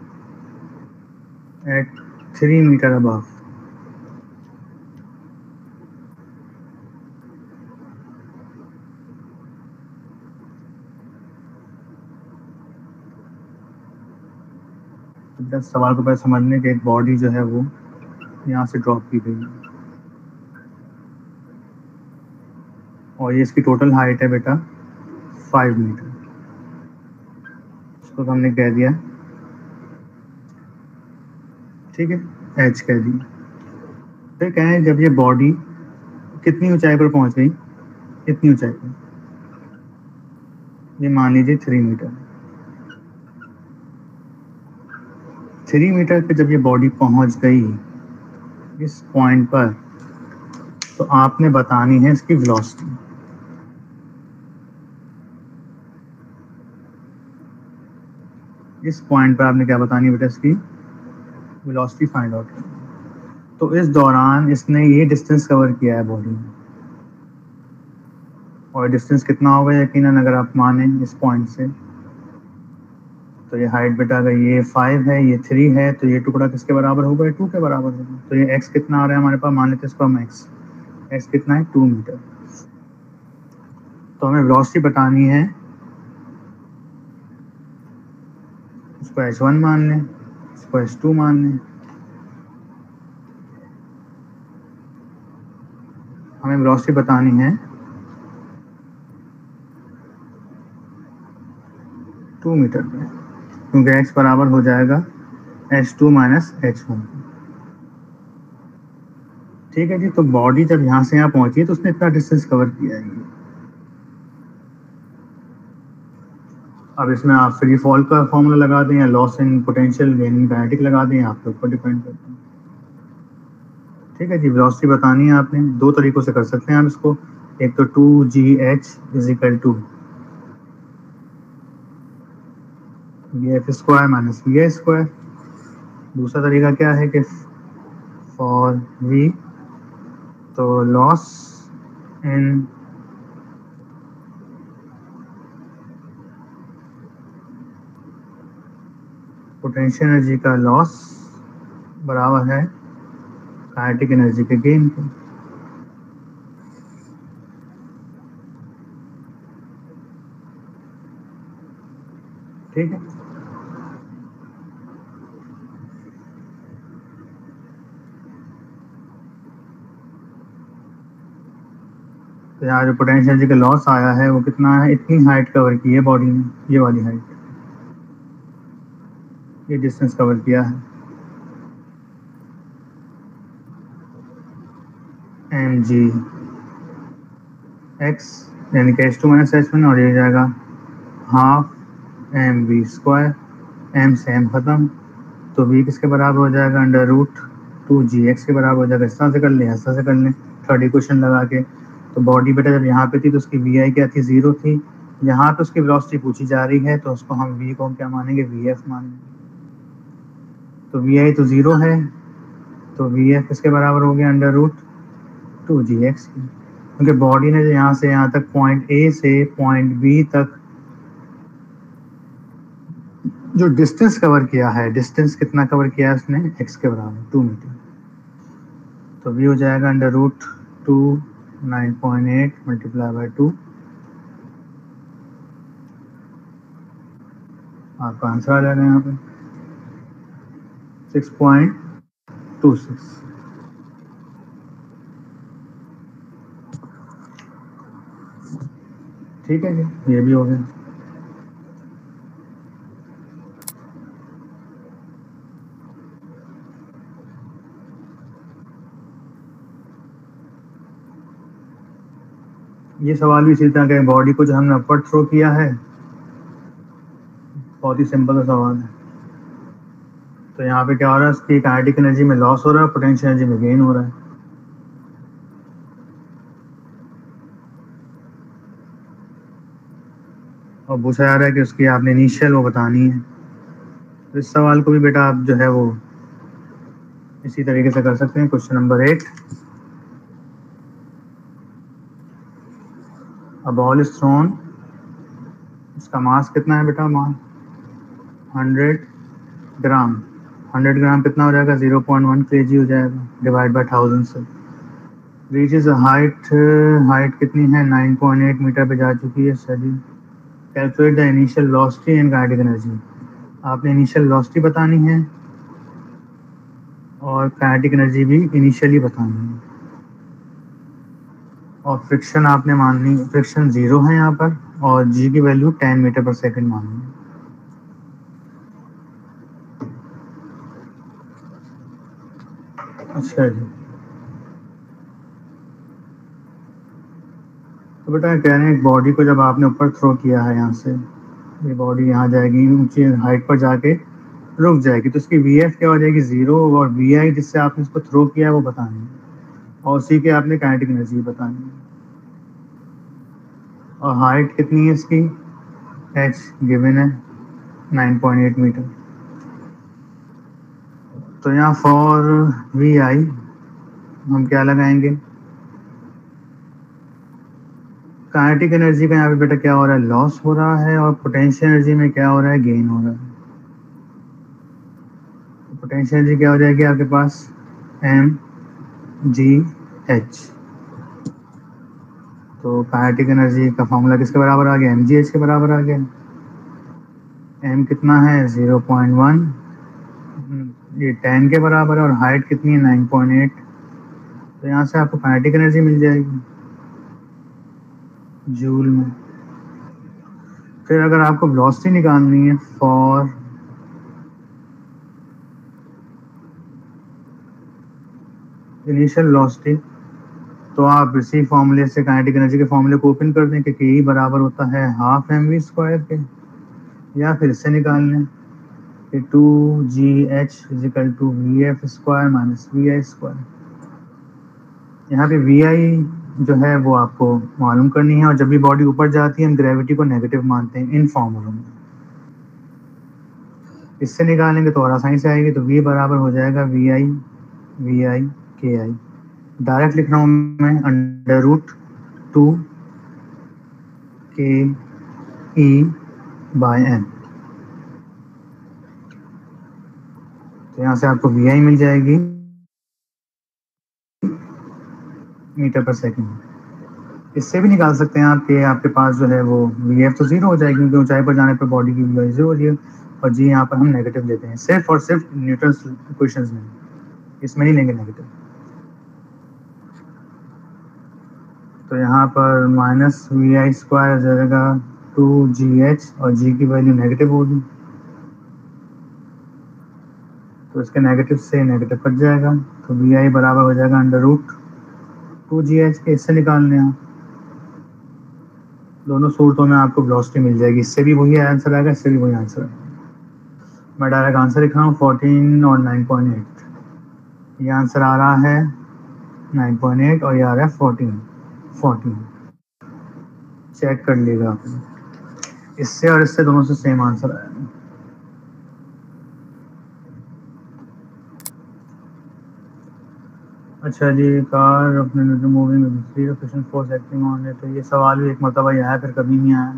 एट थ्री मीटर अबव। दस सवाल को पहले समझने के एक बॉडी जो है वो यहाँ से ड्रॉप की गई है और ये इसकी टोटल हाइट है बेटा फाइव मीटर। इसको तो हमने कह दिया, ठीक है, एच कह दिया। फिर कहें जब ये बॉडी कितनी ऊंचाई पर पहुंच गई, कितनी ऊंचाई पर, ये मान लीजिए थ्री मीटर। थ्री मीटर पे जब ये बॉडी पहुंच गई इस पॉइंट पर, तो आपने बतानी है इसकी वेलोसिटी। इस पॉइंट पर आपने क्या बतानी है बेटा, इसकी वेलोसिटी फाइंड आउट करनी। तो इस दौरान इसने ये डिस्टेंस कवर किया है बॉडी में, और डिस्टेंस कितना होगा यकीनन अगर आप माने इस पॉइंट से। तो ये हाइट बेटा अगर ये फाइव है ये थ्री है तो ये टुकड़ा किसके बराबर होगा, ये टू के बराबर होगा। तो ये एक्स कितना आ रहा है हमारे पास, मान लेते हैं इसको हम एक्स एक्स कितना है टू मीटर। तो हमें वेलोसिटी बतानी है, इसको एच वन मान लें, इसको एच टू मान लें। हमें वेलोसिटी बतानी है टू मीटर पे, क्योंकि एक्स बराबर हो जाएगा H two minus H one. ठीक है जी। तो बॉडी जब यहाँ से यहाँ पहुंची तो उसने इतना डिस्टेंस कवर किया है। अब इसमें आप फ्री फॉल का फॉर्मूला लगा दें या loss in potential gain in kinetic लगा दें, आपके ऊपर डिपेंड करता है। ठीक है जी। वेलोसिटी बतानी है आपने, दो तरीकों से कर सकते हैं आप इसको। एक तो two G H is equal to V F square minus V A square. दूसरा तरीका क्या है कि फॉर वी, तो लॉस इन पोटेंशियल एनर्जी का लॉस बराबर है काइनेटिक एनर्जी के गेन के। ठीक है। तो यहाँ जो पोटेंशियल एनर्जी का लॉस आया है वो कितना है, इतनी हाइट कवर की है बॉडी ने, ये वाली हाइट, ये डिस्टेंस कवर किया है। एम जी एक्स यानी कि H two minus H one, और ये जाएगा half M V square, M से एम खत्म, तो वी किसके बराबर हो जाएगा, under root two G X के बराबर हो जाएगा। इस तरह से कर लें, इस तरह से कर लें थर्ड इक्वेशन लगा के। तो बॉडी बेटा जब यहाँ पे थी तो उसकी वी आई क्या थी, जीरो थी। यहाँ पे उसकी वेलोसिटी पूछी जा रही है तो उसको हम वी को हम क्या मानेंगे, वी एफ मानेंगे। तो वी आई तो जीरो है, तो वी एफ किसके बराबर हो गया, under root two G X की। क्योंकि बॉडी ने यहाँ से यहाँ तक पॉइंट ए से पॉइंट बी तक जो डिस्टेंस कवर किया है, डिस्टेंस कितना कवर किया है उसने, एक्स के बराबर टू मीटर। तो वी हो जाएगा under root two nine point eight multiply by two, आपका आंसर आ जाएगा यहाँ पे सिक्स पॉइंट टू सिक्स। ठीक है जी, ये भी हो गया। ये सवाल भी इसी तरह का है, बॉडी को जो हमने अपर थ्रो किया है, बहुत ही सिंपल सा सवाल है। तो यहाँ पे क्या हो रहा है, उसकी काइनेटिक एनर्जी में लॉस हो रहा है, पोटेंशियल एनर्जी में गेन हो रहा है। और पूछा जा रहा है कि उसकी आपने इनिशियल वो बतानी है। तो इस सवाल को भी बेटा आप जो है वो इसी तरीके से कर सकते हैं। Question number eight, a ball is thrown, इसका मास कितना है बेटा, mass hundred gram. Hundred gram कितना हो जाएगा, ज़ीरो पॉइंट वन केजी हो जाएगा, डिवाइड बाय थाउजेंड से। रीचेज हाइट, हाइट कितनी है, नाइन पॉइंट एट मीटर पे जा चुकी है सभी। Calculate the initial velocity and kinetic energy, आपने इनिशियल वेलोसिटी बतानी है और काइनेटिक एनर्जी भी इनिशियली बतानी है। और फ्रिक्शन आपने माननी, फ्रिक्शन जीरो है यहाँ पर, और जी की value ten metre per second माननी है। अच्छा जी, तो बेटा कह रहे हैं बॉडी को जब आपने ऊपर थ्रो किया है यहाँ से, ये बॉडी यहाँ जाएगी, ऊंची हाइट पर जाके रुक जाएगी, तो इसकी वी एफ क्या हो जाएगी, जीरो, और वी आई जिससे आपने इसको थ्रो किया है वो बतानी है, और उसी के आपने काइनेटिक एनर्जी बतानी है। और हाइट कितनी है इसकी, एच गिवन है नाइन पॉइंट एट मीटर। तो यहाँ फॉर वी आई हम क्या लगाएंगे, काइनेटिक एनर्जी का यहाँ पे बेटा क्या हो रहा है, लॉस हो रहा है, और पोटेंशियल एनर्जी में क्या हो रहा है, गेन हो रहा है। पोटेंशियल एनर्जी क्या हो जाएगी आपके पास, एम जी एच। तो काइनेटिक एनर्जी का फॉर्मूला किसके बराबर आ गया, एम जी एच के बराबर आ गया। एम कितना है, ज़ीरो पॉइंट वन, ये टेन के बराबर है, और हाइट कितनी है, नाइन पॉइंट एट। तो यहाँ से आपको काइनेटिक एनर्जी मिल जाएगी जूल में। फिर अगर आपको वेलोसिटी निकालनी है फॉर इनिशियल वेलोसिटी, तो आप इसी फॉर्मूले से काइनेटिक एनर्जी के फॉर्मूले को ओपन कर दें कि के बराबर होता है हाफ एम वी स्क्वायर के, या फिर इससे निकाल लें कि two G H equal to V F square minus V I square. यहाँ पे वी आई जो है वो आपको मालूम करनी है, और जब भी बॉडी ऊपर जाती है हम ग्रेविटी को नेगेटिव मानते हैं इन फॉर्मूलों में। इससे निकालेंगे तो और आसानी से आएगी, तो वी बराबर हो जाएगा वी आई वी आई के आई। डायरेक्ट लिख रहा हूँ मैं, अंडर रूट टू के ई बाय एन। तो यहाँ से आपको वी आई मिल जाएगी मीटर पर सेकंड। इससे भी निकाल सकते हैं आप कि आपके पास जो है वो वी एफ तो जीरो हो जाएगी, क्योंकि ऊंचाई पर जाने पर बॉडी की वी आई जीरो हो रही है, और जी यहाँ पर हम नेगेटिव लेते हैं, सिर्फ और सिर्फ न्यूटन्स इक्वेशंस में, इसमें नहीं लेंगे नेगेटिव। तो यहाँ पर माइनस वी आई स्क्वायर हो जाएगा टू जी एच, और जी की वैल्यू नेगेटिव होगी, तो इसके नेगेटिव से नेगेटिव कट जाएगा, तो वी आई बराबर हो जाएगा under root two G H के। इससे निकालने हैं दोनों सूरतों में आपको वेलोसिटी मिल जाएगी, इससे भी वही आंसर आएगा, इससे भी वही आंसर आएगा। मैं डायरेक्ट आंसर लिख रहा हूँ फोर्टीन और नाइन पॉइंट एट। ये आंसर आ रहा है नाइन पॉइंट एट, और ये आ रहा है फोर्टीन फोर्टीन। चेक कर लीजिएगा आप, इससे और इससे दोनों से सेम आंसर आएगा। अच्छा जी, कार अपने मूवी में दूसरी लोकेशन फोर्स एक्टिंग ऑन है, तो ये सवाल भी एक मरतबा ही आया, फिर कभी नहीं आया।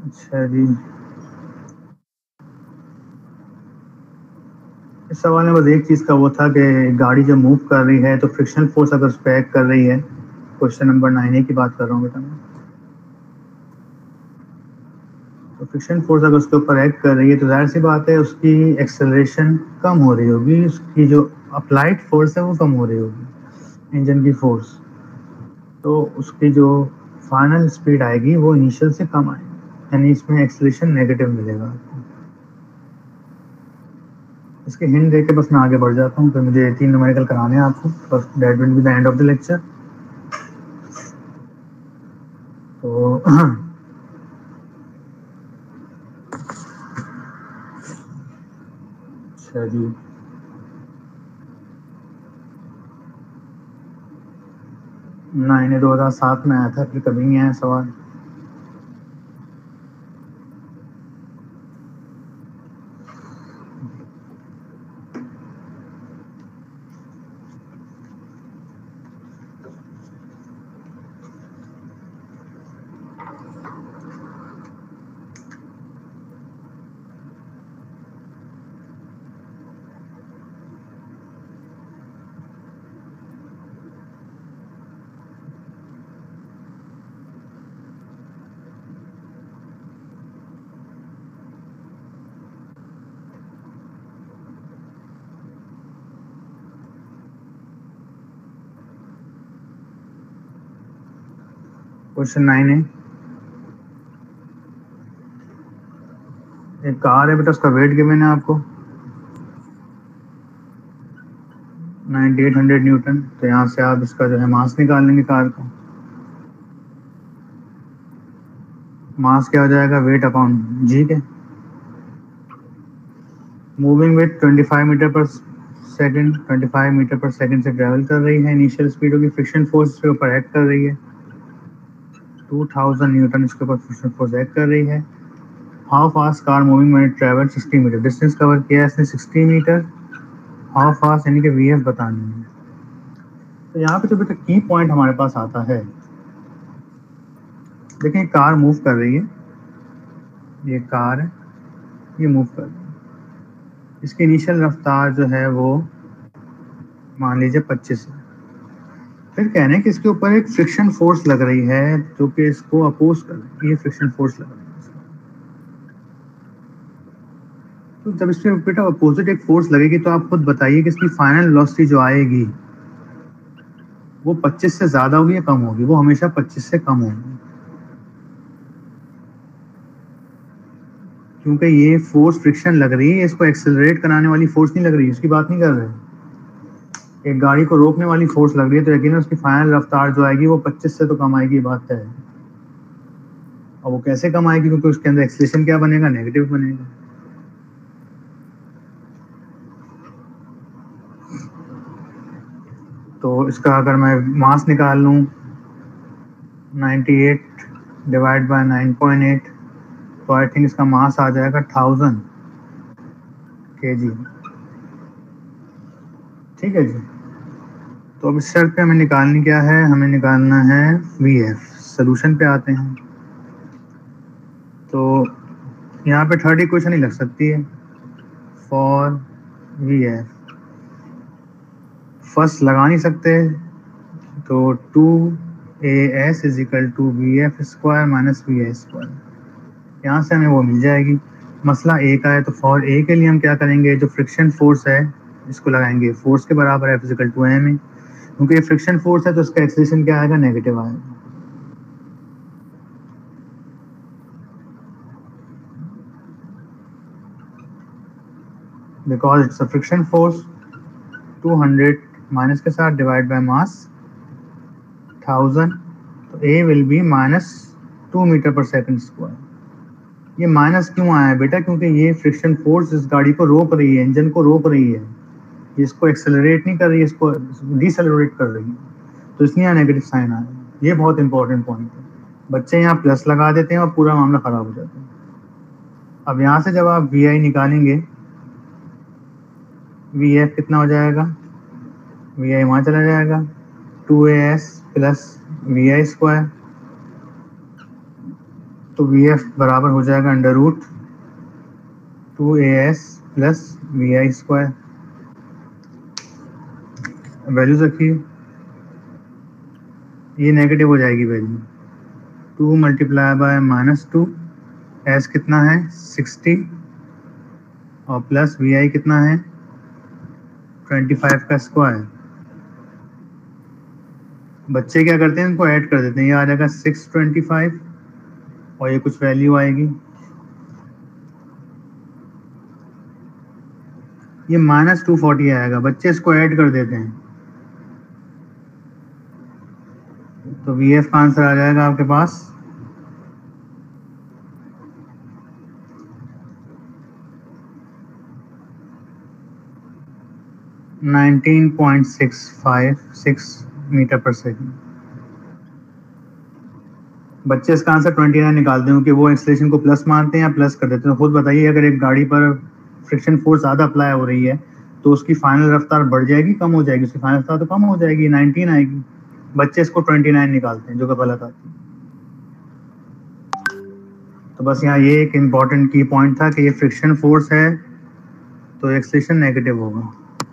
अच्छा जी, इस सवाल में बस एक चीज़ का वो था कि गाड़ी जब मूव कर रही है तो फ्रिक्शन फोर्स अगर उस पे एक्ट कर रही है, क्वेश्चन नंबर नाइन ए की बात कर रहा हूँ बेटा मैं। तो फ्रिक्शन फोर्स अगर उसके ऊपर एक्ट कर रही है तो जाहिर सी बात है उसकी एक्सेलरेशन कम हो रही होगी, उसकी जो अप्लाइड फोर्स है वो कम हो रही होगी इंजन की फोर्स, तो उसकी जो फाइनल स्पीड आएगी वो इनिशियल से कम आएगी, यानी इसमें एक्सेलरेशन नेगेटिव मिलेगा आपको। इसके हिंट देके बस मैं आगे बढ़ जाता हूँ, फिर मुझे तीन न्यूमेरिकल कराने हैं आपको, बस that will be the end of the lecture. तो अच्छा जी, ना इन्हें दो हज़ार सात में आया था, फिर कभी नहीं आया सवाल। क्वेश्चन नाइन है, एक कार है बेटा, उसका वेट गिवन है आपको अट्ठानवे सौ न्यूटन, तो यहाँ से आप इसका जो है मास निकाल लेंगे कार का। मास क्या हो जाएगा, वेट अपॉन जी के। मूविंग विथ पच्चीस मीटर पर सेकंड, पच्चीस मीटर पर सेकंड से ट्रेवल कर रही है, इनिशियल स्पीड होगी, फ्रिक्शन फोर्स इसके ऊपर एक्ट कर रही है दो हज़ार न्यूटन, इसके ऊपर फ्रिक्शन फोर्स एक्ट कर रही है। हाउ फास्ट कार मूविंग मैंने ट्रेवल साठ मीटर, डिस्टेंस कवर किया है इसने साठ मीटर, हाउ फास्ट यानी कि वीएफ बतानी है। तो यहाँ पे जो बेटा की पॉइंट हमारे पास आता है, देखिए कार मूव कर रही है, ये कार है, ये मूव कर रही है, इसकी इनिशियल रफ्तार जो है वो मान लीजिए पच्चीस है। फिर कहने हैं कि इसके ऊपर एक फ्रिक्शन फोर्स लग रही है जो कि इसको अपोज कर रही है, ये फ्रिक्शन फोर्स लग रही है। तो जब इस पे बेटा अपोजिट एक फोर्स लगेगी तो आप खुद बताइए कि इसकी फाइनल वेलोसिटी जो आएगी वो पच्चीस से ज्यादा होगी या कम होगी, वो हमेशा पच्चीस से कम होगी, क्योंकि ये फोर्स फ्रिक्शन लग रही है, इसको एक्सेलरेट कराने वाली फोर्स नहीं लग रही, उसकी बात नहीं कर रहे। एक गाड़ी को रोकने वाली फोर्स लग रही है तो यकीनन उसकी फाइनल रफ्तार जो आएगी वो पच्चीस से तो कम आएगी, बात तय है। और वो कैसे कम आएगी, क्योंकि उसके अंदर एक्सेलरेशन क्या बनेगा, नेगेटिव बनेगा। तो इसका अगर मैं मास निकाल लूँ अट्ठानवे divide by nine point eight, तो आई थिंक इसका मास आ जाएगा थाउजेंड के जी। ठीक है जी, तो अब इस शर्त पे हमें निकालनी क्या है, हमें निकालना है वी एफ। सोल्यूशन पे आते हैं, तो यहाँ पे थर्ड इक्वेशन ही लग सकती है, फॉर वी एफ फर्स्ट लगा नहीं सकते, तो two A S is equal to V F square minus V A square, यहाँ से हमें वो मिल जाएगी। मसला ए का है तो फॉर ए के लिए हम क्या करेंगे, जो फ्रिक्शन फोर्स है इसको लगाएंगे फोर्स के बराबर है फिजिकल टू एम, क्योंकि ये फ्रिक्शन फोर्स है तो इसका एक्सेलरेशन क्या आएगा, नेगेटिव आएगा। Because it's a friction force, two hundred minus के साथ डिवाइड बाय मास थाउजेंड, तो A will be minus two meter per second square. ये माइनस क्यों आया है बेटा, क्योंकि ये फ्रिक्शन फोर्स इस गाड़ी को रोक रही है, इंजन को रोक रही है, इसको एक्सेलरेट नहीं कर रही है, इसको डिसेलरेट कर रही है, तो इसलिए यहाँ नेगेटिव साइन आया। ये बहुत इंपॉर्टेंट पॉइंट है, बच्चे यहाँ प्लस लगा देते हैं और पूरा मामला खराब हो जाता है। अब यहाँ से जब आप वी आई निकालेंगे, वी एफ कितना हो जाएगा, वी आई वहाँ चला जाएगा, two A S plus V I square, तो वी एफ बराबर हो जाएगा under root two A S plus V I square. Values रखिए, ये नेगेटिव हो जाएगी value, two multiply by minus two, S कितना है सिक्सटी और प्लस वी आई कितना है ट्वेंटी फाइव का स्क्वायर। बच्चे क्या करते हैं, इनको ऐड कर देते हैं, ये आ जाएगा सिक्स ट्वेंटी फाइव और ये कुछ वैल्यू आएगी, ये माइनस टू फोर्टी आएगा, बच्चे इसको ऐड कर देते हैं, तो वी एफ का आंसर आ जाएगा आपके पास nineteen point six five six meter per second. बच्चे इसका आंसर ट्वेंटी नाइन निकालते हैं कि वो एक्सेलरेशन को प्लस मानते हैं या प्लस कर देते हैं। खुद बताइए, अगर एक गाड़ी पर फ्रिक्शन फोर्स ज़्यादा अप्लाई हो रही है तो उसकी फाइनल रफ्तार बढ़ जाएगी कम हो जाएगी? उसकी फाइनल रफ्तार तो कम हो जाएगी, नाइनटीन आएगी। बच्चे इसको ट्वेंटी नाइन निकालते हैं जो कि गलत आती है। तो बस यहाँ ये एक इम्पॉर्टेंट की पॉइंट था कि ये फ्रिक्शन फोर्स है तो एक्सेलरेशन नेगेटिव होगा।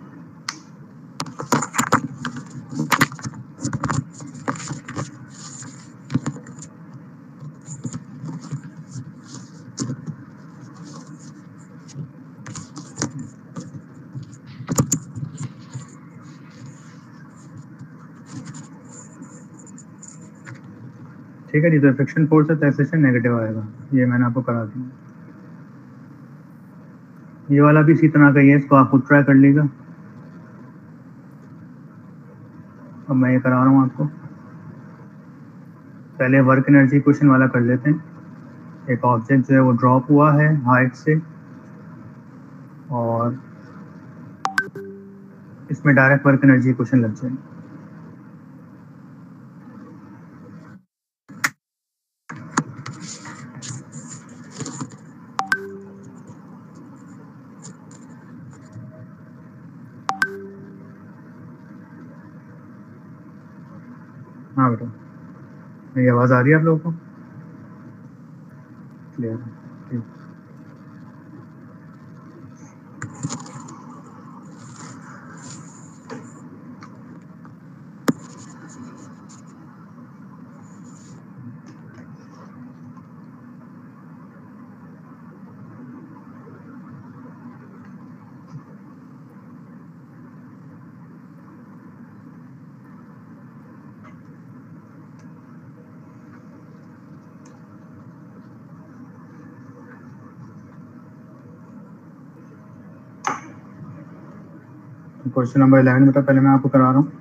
ठीक है जी, तो फ्रिक्शन फोर्स है तो एक्सेलरेशन नेगेटिव आएगा, ये मैंने आपको करा दिया। ये वाला भी इसी तरह का ही है, इसको आप खुद ट्राई कर लीजिएगा। अब मैं ये करा रहा हूँ आपको। पहले वर्क एनर्जी क्वेश्चन वाला कर लेते हैं। एक ऑब्जेक्ट जो है वो ड्रॉप हुआ है हाइट से और इसमें डायरेक्ट वर्क एनर्जी क्वेश्चन लग जाए। हाँ बेटा, मेरी आवाज़ आ रही है आप लोगों को? क्लियर है, ठीक। क्वेश्चन नंबर इलेवन बेटा पहले मैं आपको करा रहा हूँ।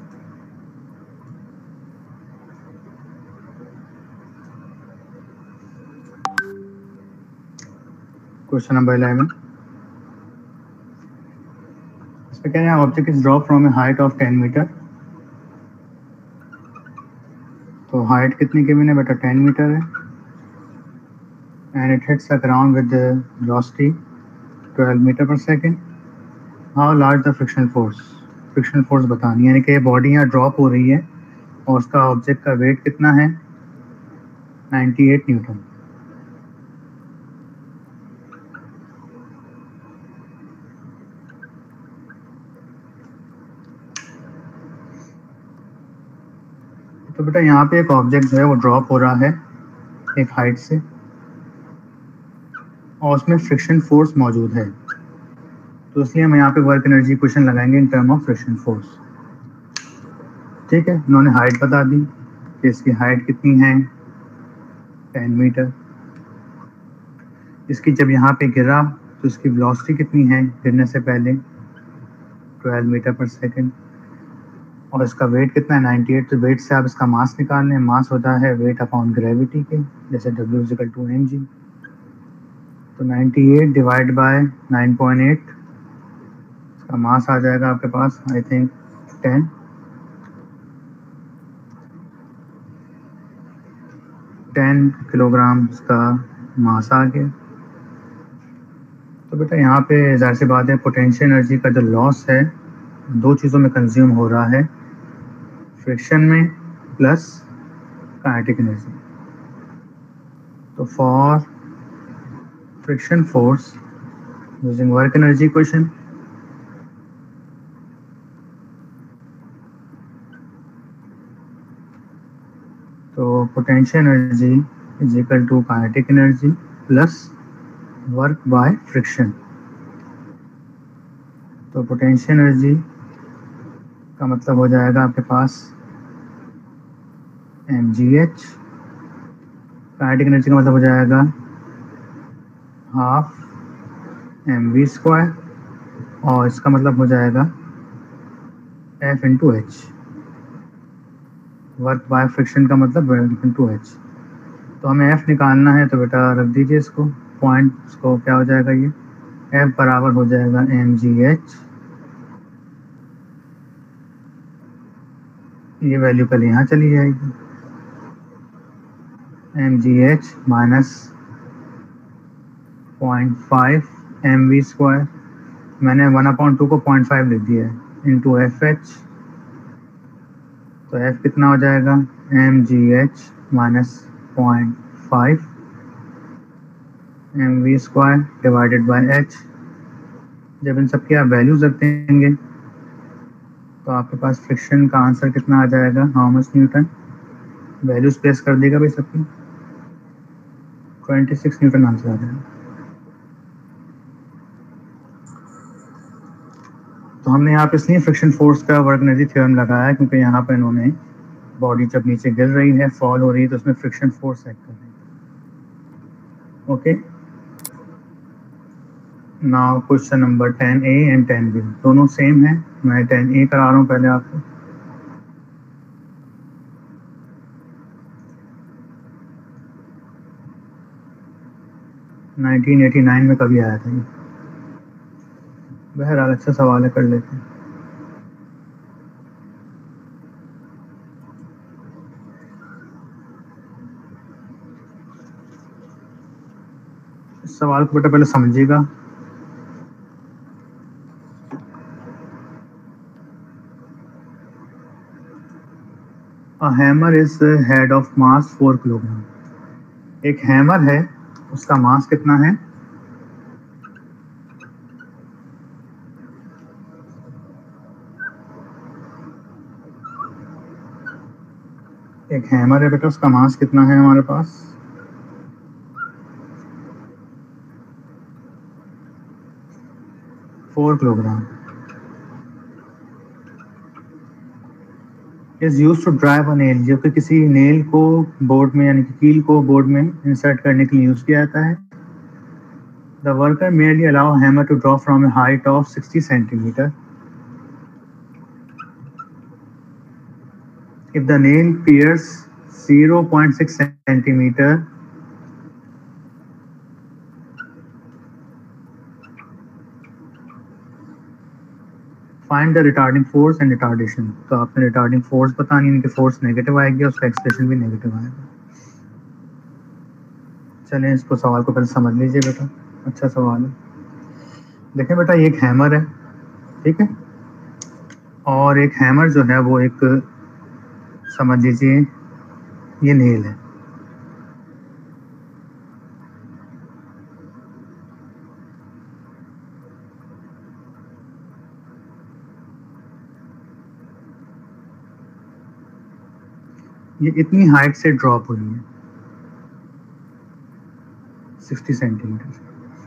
क्वेश्चन नंबर इलेवन, इसमें क्या है, object is drop from a height of ten meter. तो हाइट कितनी गिवन है बेटा, टेन मीटर है, and it hits the ground with velocity twelve meter per second. How large the friction force, friction force बतानी है, यानी कि बॉडी यहाँ ड्रॉप हो रही है और उसका ऑब्जेक्ट का वेट कितना है नाइन्टी एट न्यूटन। तो बेटा यहाँ पे एक ऑब्जेक्ट जो है वो ड्रॉप हो रहा है एक हाइट से और उसमें फ्रिक्शन फोर्स मौजूद है, तो इसलिए हम यहाँ पे वर्क एनर्जी क्वेश्चन लगाएंगे in term of friction force. ठीक है, उन्होंने हाइट बता दी कि इसकी हाइट कितनी है टेन मीटर। इसकी जब यहाँ पे गिरा तो इसकी वेलोसिटी कितनी है गिरने से पहले ट्वेल्व मीटर पर सेकेंड, और इसका वेट कितना है नाइन्टी एट। तो वेट से आप इसका मास निकाल लें, मास होता है वेट अपॉन ग्रेविटी के, जैसे W is equal to M G. तो ninety eight divide by nine point eight, इसका मास आ जाएगा आपके पास I think ten. Ten kilogram इसका मास आ गया। तो बेटा यहाँ पे जाहिर सी बात है पोटेंशियल एनर्जी का जो लॉस है दो चीज़ों में कंज्यूम हो रहा है, फ्रिक्शन में प्लस काइनेटिक एनर्जी। तो for friction force using work energy equation, तो potential energy is equal to kinetic energy plus work by friction. तो पोटेंशियल एनर्जी का मतलब हो जाएगा आपके पास M G H, kinetic energy का मतलब हो जाएगा हाफ एम वी स्क्वायर, और इसका मतलब हो जाएगा F into H. Work by friction का मतलब वर्क इंटू एच। तो हमें एफ निकालना है, तो बेटा रख दीजिए इसको, पॉइंट इसको क्या हो जाएगा, ये एफ बराबर हो जाएगा एम जी एच, ये वैल्यू कल यहाँ चली जाएगी, M G H minus point five M V square, मैंने वन अपॉइंट टू को पॉइंट फाइव लिख दिया है, इंटू एफ एच। तो एफ कितना हो जाएगा, M G H minus point five M V square divided by H. जब इन सब की आप वैल्यूज रख देंगे तो आपके पास फ्रिक्शन का आंसर कितना आ जाएगा, how much newton, values place कर देगा भाई सबकी, ट्वेंटी सिक्स न्यूटन आंसर आ जाएगा। तो हमने यहाँ पे इसलिए फ्रिक्शन फोर्स का वर्क एनर्जी थ्योरम लगाया क्योंकि यहाँ पे इन्होंने बॉडी जब नीचे गिर रही है, फॉल हो रही है, तो उसमें फ्रिक्शन फोर्स एक्ट कर रही है। Okay, now question number ten A and ten B दोनों सेम है। मैं टेन ए करा रहा हूँ पहले आपको। नाइनटीन एटी नाइन में कभी आया था ये, बहरहाल अच्छा सवाल है, कर लेते हैं। इस सवाल को बेटा पहले समझिएगा। A hammer is head of mass four kilogram. एक हैमर है, उसका मास कितना है, एक हैमर है बेटा, उसका मास कितना है हमारे पास, four kilogram. Is use to drive a nail, जो कि किसी नेल को बोर्ड में यानी कि कील को बोर्ड में इंसर्ट करने के लिए यूज किया जाता है। The worker merely allow hammer to drop from a height of sixty centimeter. If the nail pierces zero point six centimeter, find the retarding force and retardation। तो आपने रिटार्डिंग फोर्स बतानी है, इनकी फोर्स नेगेटिव आएगी, उसका एक्सप्रेशन भी नेगेटिव आएगा। चलें इसको सवाल को पहले समझ लीजिए बेटा, अच्छा सवाल है। देखें बेटा, ये एक हैमर है, ठीक है, और एक हैमर जो है वो एक, समझ लीजिए ये नेल है। ये इतनी हाइट से ड्रॉप हुई है, सिक्सटी सेंटीमीटर।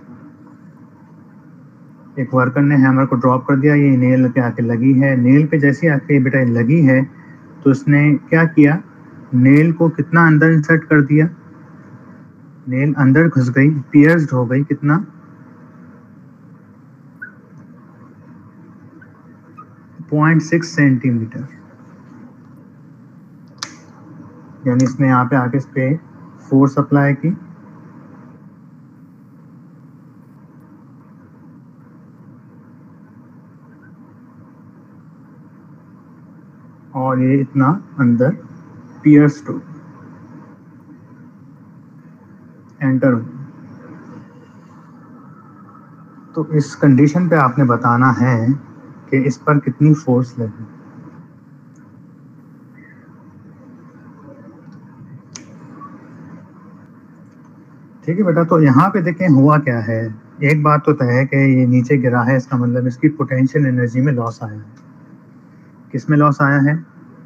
एक वर्कर ने हैमर को ड्रॉप कर दिया, ये नेल पे आके लगी है। नेल पे जैसे आके बेटा लगी है तो इसने क्या किया, नेल को कितना अंदर इंसर्ट कर दिया, नेल अंदर घुस गई, पियर्स्ड हो गई, कितना, पॉइंट सिक्स सेंटीमीटर। यानी इसने यहाँ पे आके इस पे फोर्स अप्लाई की, और ये इतना अंदर पियर्स टू एंटर हो। तो इस कंडीशन पे आपने बताना है कि इस पर कितनी फोर्स लगी। ठीक है बेटा, तो यहाँ पे देखें हुआ क्या है। एक बात तो तय है कि ये नीचे गिरा है, इसका मतलब इसकी पोटेंशियल एनर्जी में लॉस आया है। किस में लॉस आया है?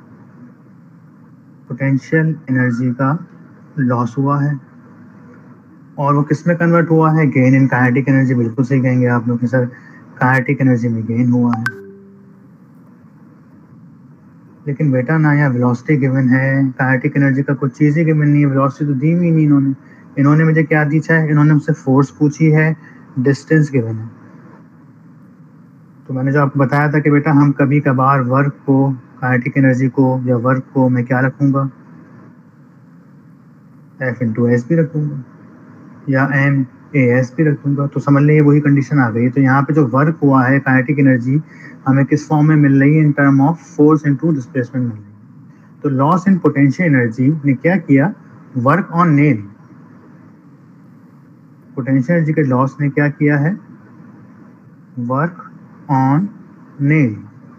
पोटेंशियल एनर्जी का लॉस हुआ है। और वो किस में कन्वर्ट हुआ है? Gain in kinetic energy. बिल्कुल सही कहेंगे आप लोग कि सर काइनेटिक एनर्जी में गेन हुआ है। लेकिन बेटा ना यहाँ वेलोसिटी गिवन है, काइनेटिक एनर्जी का कुछ चीज़ ही गिवन नहीं है, वेलोसिटी तो दी हुई नहीं इन्होंने। इन्होंने मुझे क्या पूछा है? इन्होंने मुझसे फोर्स पूछी है, डिस्टेंस गिवन है। तो मैंने जो आपको बताया था कि बेटा हम कभी कभार वर्क को, काइनेटिक एनर्जी को या वर्क को मैं क्या रखूँगा? एफ इंटू एस भी रखूँगा या एम ए एस भी रखूँगा। तो समझ लीजिए वही कंडीशन आ गई। तो यहाँ पे जो वर्क हुआ है, काइनेटिक एनर्जी हमें किस फॉर्म में मिल रही है? In term of force into displacement मिल रही है। तो लॉस इन पोटेंशियल एनर्जी ने क्या किया? Work on nail. Potential energy के लॉस ने क्या किया है? Work on nail.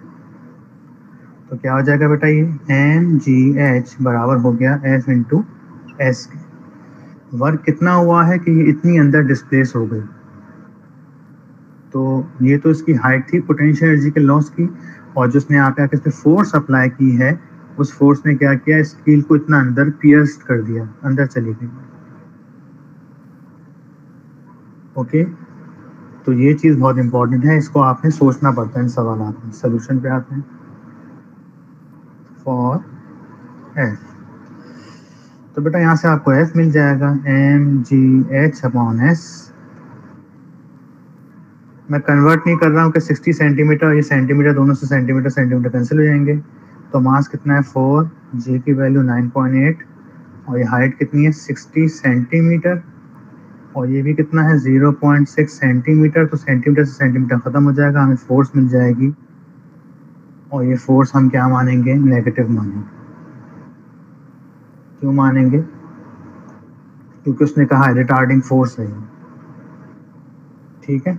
तो क्या हो जाएगा बेटा? ये एम जी एच बराबर हो गया एफ इंटू एस के। वर्क कितना हुआ है कि ये इतनी अंदर डिस्प्लेस हो गई। तो ये तो इसकी हाइट थी पोटेंशियल एनर्जी के लॉस की, और जो उसने यहाँ पे आके इस पे फोर्स अप्लाई की है, उस फोर्स ने क्या किया? इस कील को इतना अंदर पियर्स कर दिया, अंदर चली गई। ओके, तो ये चीज़ बहुत इंपॉर्टेंट है, इसको आपने सोचना पड़ता है इन सवालों में। सोल्यूशन पे आते हैं। फॉर एफ, तो बेटा यहाँ से आपको एफ मिल जाएगा M G H upon S. मैं कन्वर्ट नहीं कर रहा हूँ कि साठ सेंटीमीटर, ये सेंटीमीटर दोनों से सेंटीमीटर सेंटीमीटर कैंसिल हो जाएंगे। तो मास कितना है? फोर, जी की वैल्यू नाइन पॉइंट एट, और ये हाइट कितनी है? साठ सेंटीमीटर, और ये भी कितना है? Zero point six centimeter. तो सेंटीमीटर से सेंटीमीटर ख़त्म हो जाएगा, हमें फोर्स मिल जाएगी, और ये फोर्स हम क्या मानेंगे? नेगेटिव मानेंगे। क्यों मानेंगे? क्योंकि उसने कहा है रिटार्डिंग फोर्स है। ठीक है,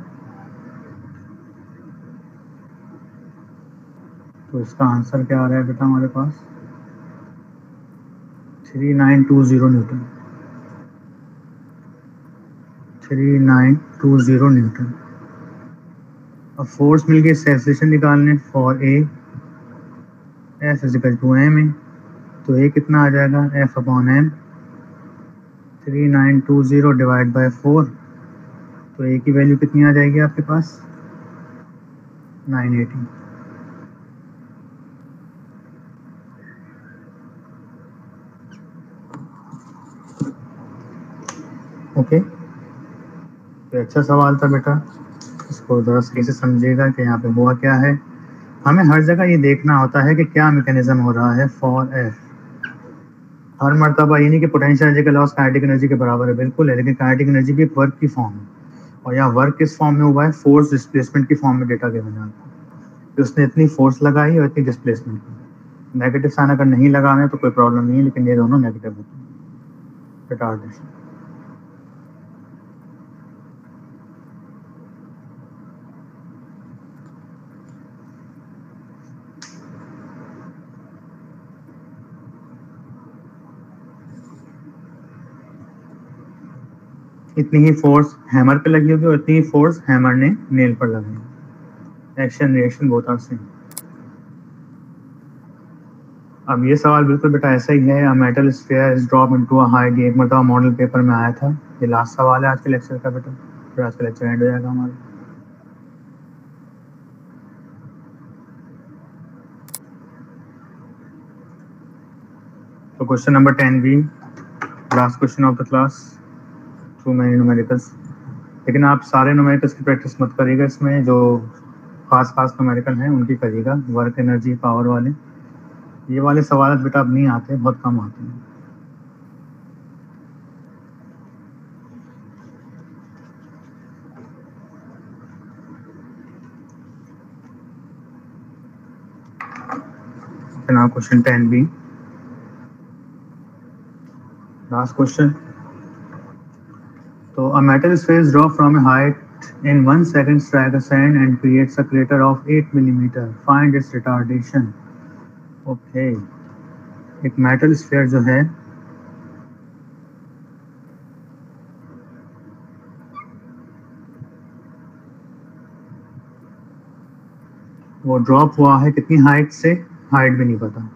तो इसका आंसर क्या आ रहा है बेटा हमारे पास? Three nine two zero newton. Three nine two zero newton. अब फोर्स मिल गई, एक्सेलरेशन निकालने for A, F equal to M A. तो ए कितना आ जाएगा? F upon M, three nine two zero divide by four. तो ए की वैल्यू कितनी आ जाएगी आपके पास? Nine eighty. ओके, तो अच्छा सवाल था बेटा, इसको ज़रा सही से समझिएगा कि यहाँ पे हुआ क्या है। हमें हर जगह ये देखना होता है कि क्या मैकेनिज्म हो रहा है फॉर एफ। हर मरतबा ये नहीं कि पोटेंशियल एनर्जी का लॉस काइनेटिक एनर्जी के बराबर है, बिल्कुल है, लेकिन काइनेटिक एनर्जी भी एक वर्क की फॉर्म है, और यहाँ वर्क किस फॉर्म में हुआ है? फोर्स डिस्प्लेसमेंट की फॉर्म में डेटा गिवन है आपको। उसने इतनी फोर्स लगाई और इतनी डिस्प्लेसमेंट की। नेगेटिव साइन अगर नहीं लगाना तो कोई प्रॉब्लम नहीं है, लेकिन ये दोनों नेगेटिव होते हैं, रिटार्डेशन। इतनी ही फोर्स हैमर पे लगी होगी और इतनी ही फोर्स हैमर ने नेल पर लगाई। Action reaction both are same. अब ये सवाल बिल्कुल बेटा ऐसा ही है। A metal sphere is drop into a height. एक मरतबा मॉडल पेपर में आया था। ये लास्ट सवाल है आज के लेक्चर का बेटा, फिर आज का लेक्चर एंड हो जाएगा हमारा। तो question number ten B, last question of the class, too many numericals. लेकिन आप सारे न्यूमेरिकल्स की प्रैक्टिस मत करिएगा, इसमें जो खास खास न्यूमेरिकल हैं उनकी करिएगा, वर्क एनर्जी पावर वाले। ये वाले सवाल बेटा अब नहीं आते, बहुत कम आते हैं। now question ten b, last question. So a metal sphere drop from a height in one second strike a sand and creates a crater of eight millimeter. Find its retardation. Okay, एक मेटल स्फीयर जो है वो ड्रॉप हुआ है कितनी हाइट से, हाइट भी नहीं पता।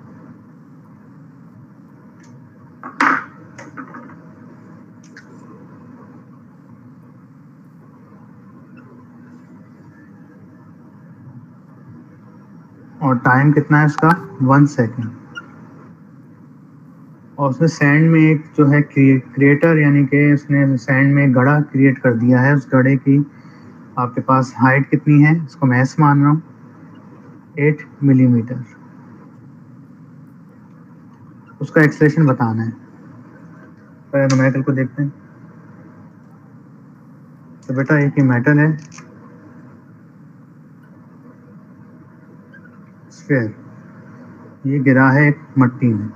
और टाइम कितना है इसका, वन सेकेंड। और उसने सैंड में एक जो है क्रिएटर, यानी कि उसने सैंड में एक गड़ा क्रिएट कर दिया है। उस गड़े की आपके पास हाइट कितनी है, इसको मैं एस मान रहा हूँ, एट मिलीमीटर। उसका एक्सेलेरेशन बताना है। पहले न्यूमेरिकल को देखते हैं। तो बेटा एक ही मेटल है, स्फीयर, ये गिरा है एक मट्टी में,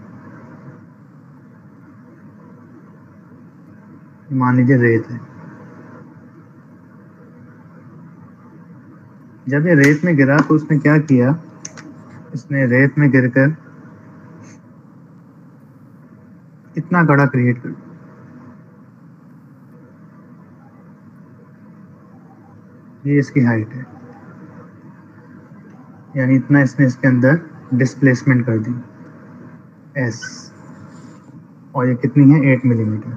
मान लीजिए रेत है। जब ये रेत में गिरा तो उसने क्या किया, इसने रेत में गिरकर इतना गड़ा क्रिएट कर दिया। ये इसकी हाइट है, यानी इतना इसने इसके अंदर डिस्प्लेसमेंट कर दी, एस। और ये कितनी है, एट मिलीमीटर।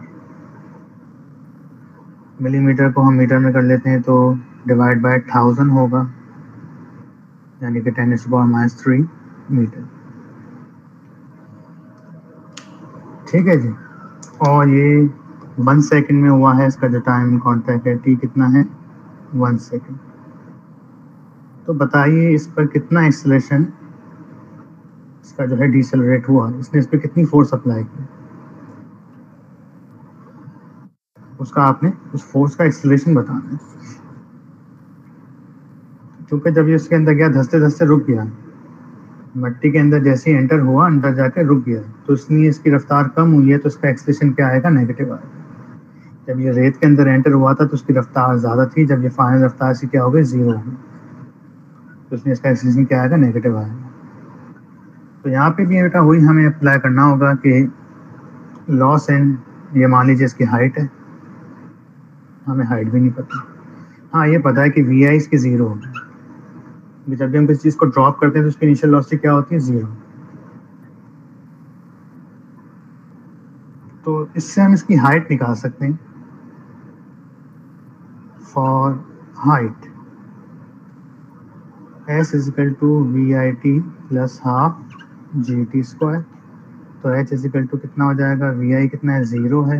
मिलीमीटर को हम मीटर में कर लेते हैं तो डिवाइड बाय थाउजेंड होगा, यानी कि ten to power minus three meter. ठीक है जी। और ये वन सेकंड में हुआ है, इसका जो टाइम कॉन्टैक्ट है टी कितना है, वन सेकंड। तो बताइए इस पर कितना एक्सेलरेशन इसका जो है डिसेलरेट हुआ, इसने इस पर कितनी फोर्स अप्लाई की, उसका आपने उस फोर्स का एक्सेलरेशन बताना है। क्योंकि जब ये उसके अंदर गया धंसते धंसते रुक गया, मट्टी के अंदर जैसे ही एंटर हुआ अंदर जाकर रुक गया, तो इसलिए इसकी रफ्तार कम हुई है, तो इसका एक्सेलरेशन क्या आएगा, नेगेटिव आएगा। जब ये रेत के अंदर एंटर हुआ था तो उसकी रफ्तार ज़्यादा थी, जब ये फाइनल रफ्तार से क्या हो गई, जीरो हो गई, तो इसलिए इसका एक्सेलरेशन क्या आएगा, नेगेटिव आएगा। तो यहाँ पे भी बेटा वही हमें अप्लाई करना होगा कि लॉस एंड, ये मान लीजिए इसकी हाइट है, हमें हाइट भी नहीं पता। हाँ ये पता है कि वी आई इसकी ज़ीरो होगी, जब भी हम किसी चीज़ को ड्रॉप करते हैं तो उसकी इनिशियल वेलोसिटी क्या होती है, ज़ीरो। तो इससे हम इसकी हाइट निकाल सकते हैं। For height S equal to V I T plus half G T square. तो एच इजिकल टू कितना हो जाएगा, वी आई कितना है, ज़ीरो है,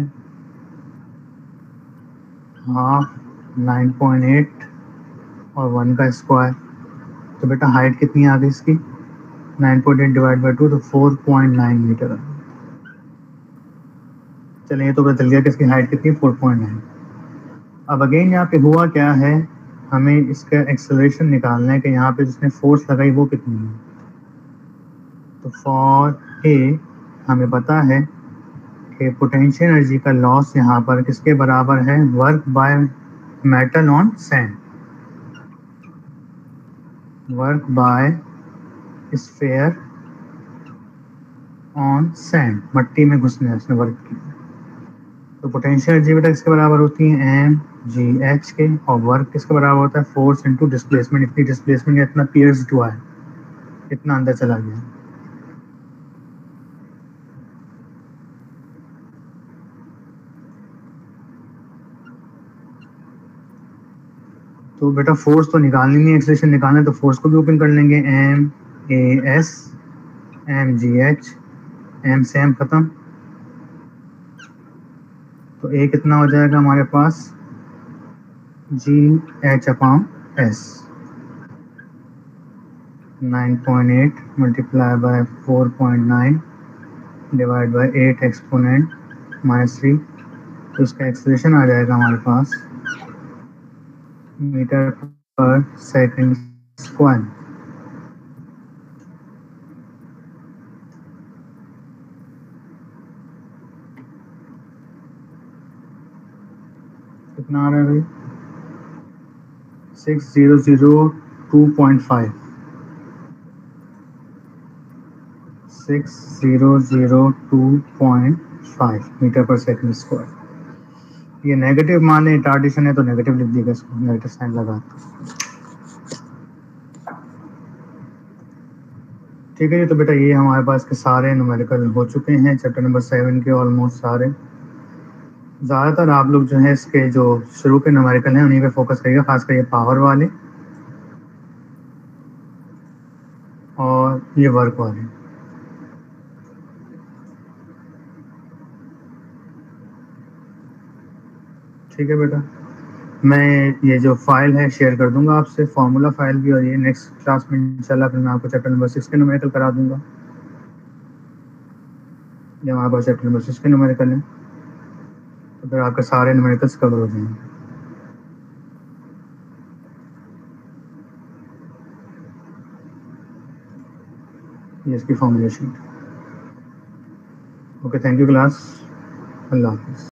हाफ नाइन पॉइंट एट और वन का स्क्वायर। तो बेटा हाइट कितनी आ गई इसकी, nine point eight divide by two, तो फोर पॉइंट नाइन मीटर है। चलिए तो पता चल गया कि इसकी हाइट कितनी है, फोर पॉइंट नाइन। अब अगेन यहाँ पे हुआ क्या है, हमें इसका एक्सेलरेशन निकालना है कि यहाँ पे जिसने फोर्स लगाई वो कितनी है। तो फॉर ए हमें पता है कि पोटेंशियल एनर्जी का लॉस यहाँ पर किसके बराबर है, work by metal on sand, work by sphere on sand, मट्टी में घुसने उसने वर्क किया। तो पोटेंशियल एनर्जी बेटा किसके बराबर होती है, एम जी एच के, और वर्क किसके बराबर होता है, फोर्स इनटू डिस्प्लेसमेंट। इतनी डिस्प्लेसमेंट इतना पियर्स हुआ है, इतना अंदर चला गया। तो बेटा फोर्स तो निकालनी नहीं, एक्सेलरेशन निकालना है, तो फोर्स को भी ओपन कर लेंगे, M A S M G H, M से एम खत्म, तो ए कितना हो जाएगा हमारे पास, G H upon S, nine point eight multiply by four point nine divide by eight exponent minus three. तो इसका एक्सेलरेशन आ जाएगा हमारे पास मीटर पर सेकंड स्क्वायर। कितना आ रहा है भाई, six zero zero two point five, six zero zero two point five meter per second square. ये नेगेटिव मान है, टार्डिशन है तो नेगेटिव लिख दिएगा, इसको नेगेटिव साइन लगा। ठीक है जी, तो बेटा ये हमारे पास के सारे न्यूमेरिकल हो चुके हैं चैप्टर नंबर सेवन के ऑलमोस्ट सारे। ज़्यादातर आप लोग जो है इसके जो शुरू के न्यूमेरिकल हैं उन्हीं पे फोकस करिएगा, खासकर ये पावर वाले और ये वर्क वाले। ठीक है बेटा, मैं ये जो फाइल है शेयर कर दूंगा आपसे, फार्मूला फाइल भी, और ये नेक्स्ट क्लास में इंशाल्लाह फिर मैं आपको चैप्टर नंबर सिक्स के न्यूमेरिकल करा दूंगा। ये हमारे पास चैप्टर नंबर सिक्स के न्यूमेरिकल है, तो फिर आपके सारे न्यूमेरिकल्स कवर हो जाएंगे। ये इसकी formula sheet. Okay, thank you class, अल्लाह हाफिज़।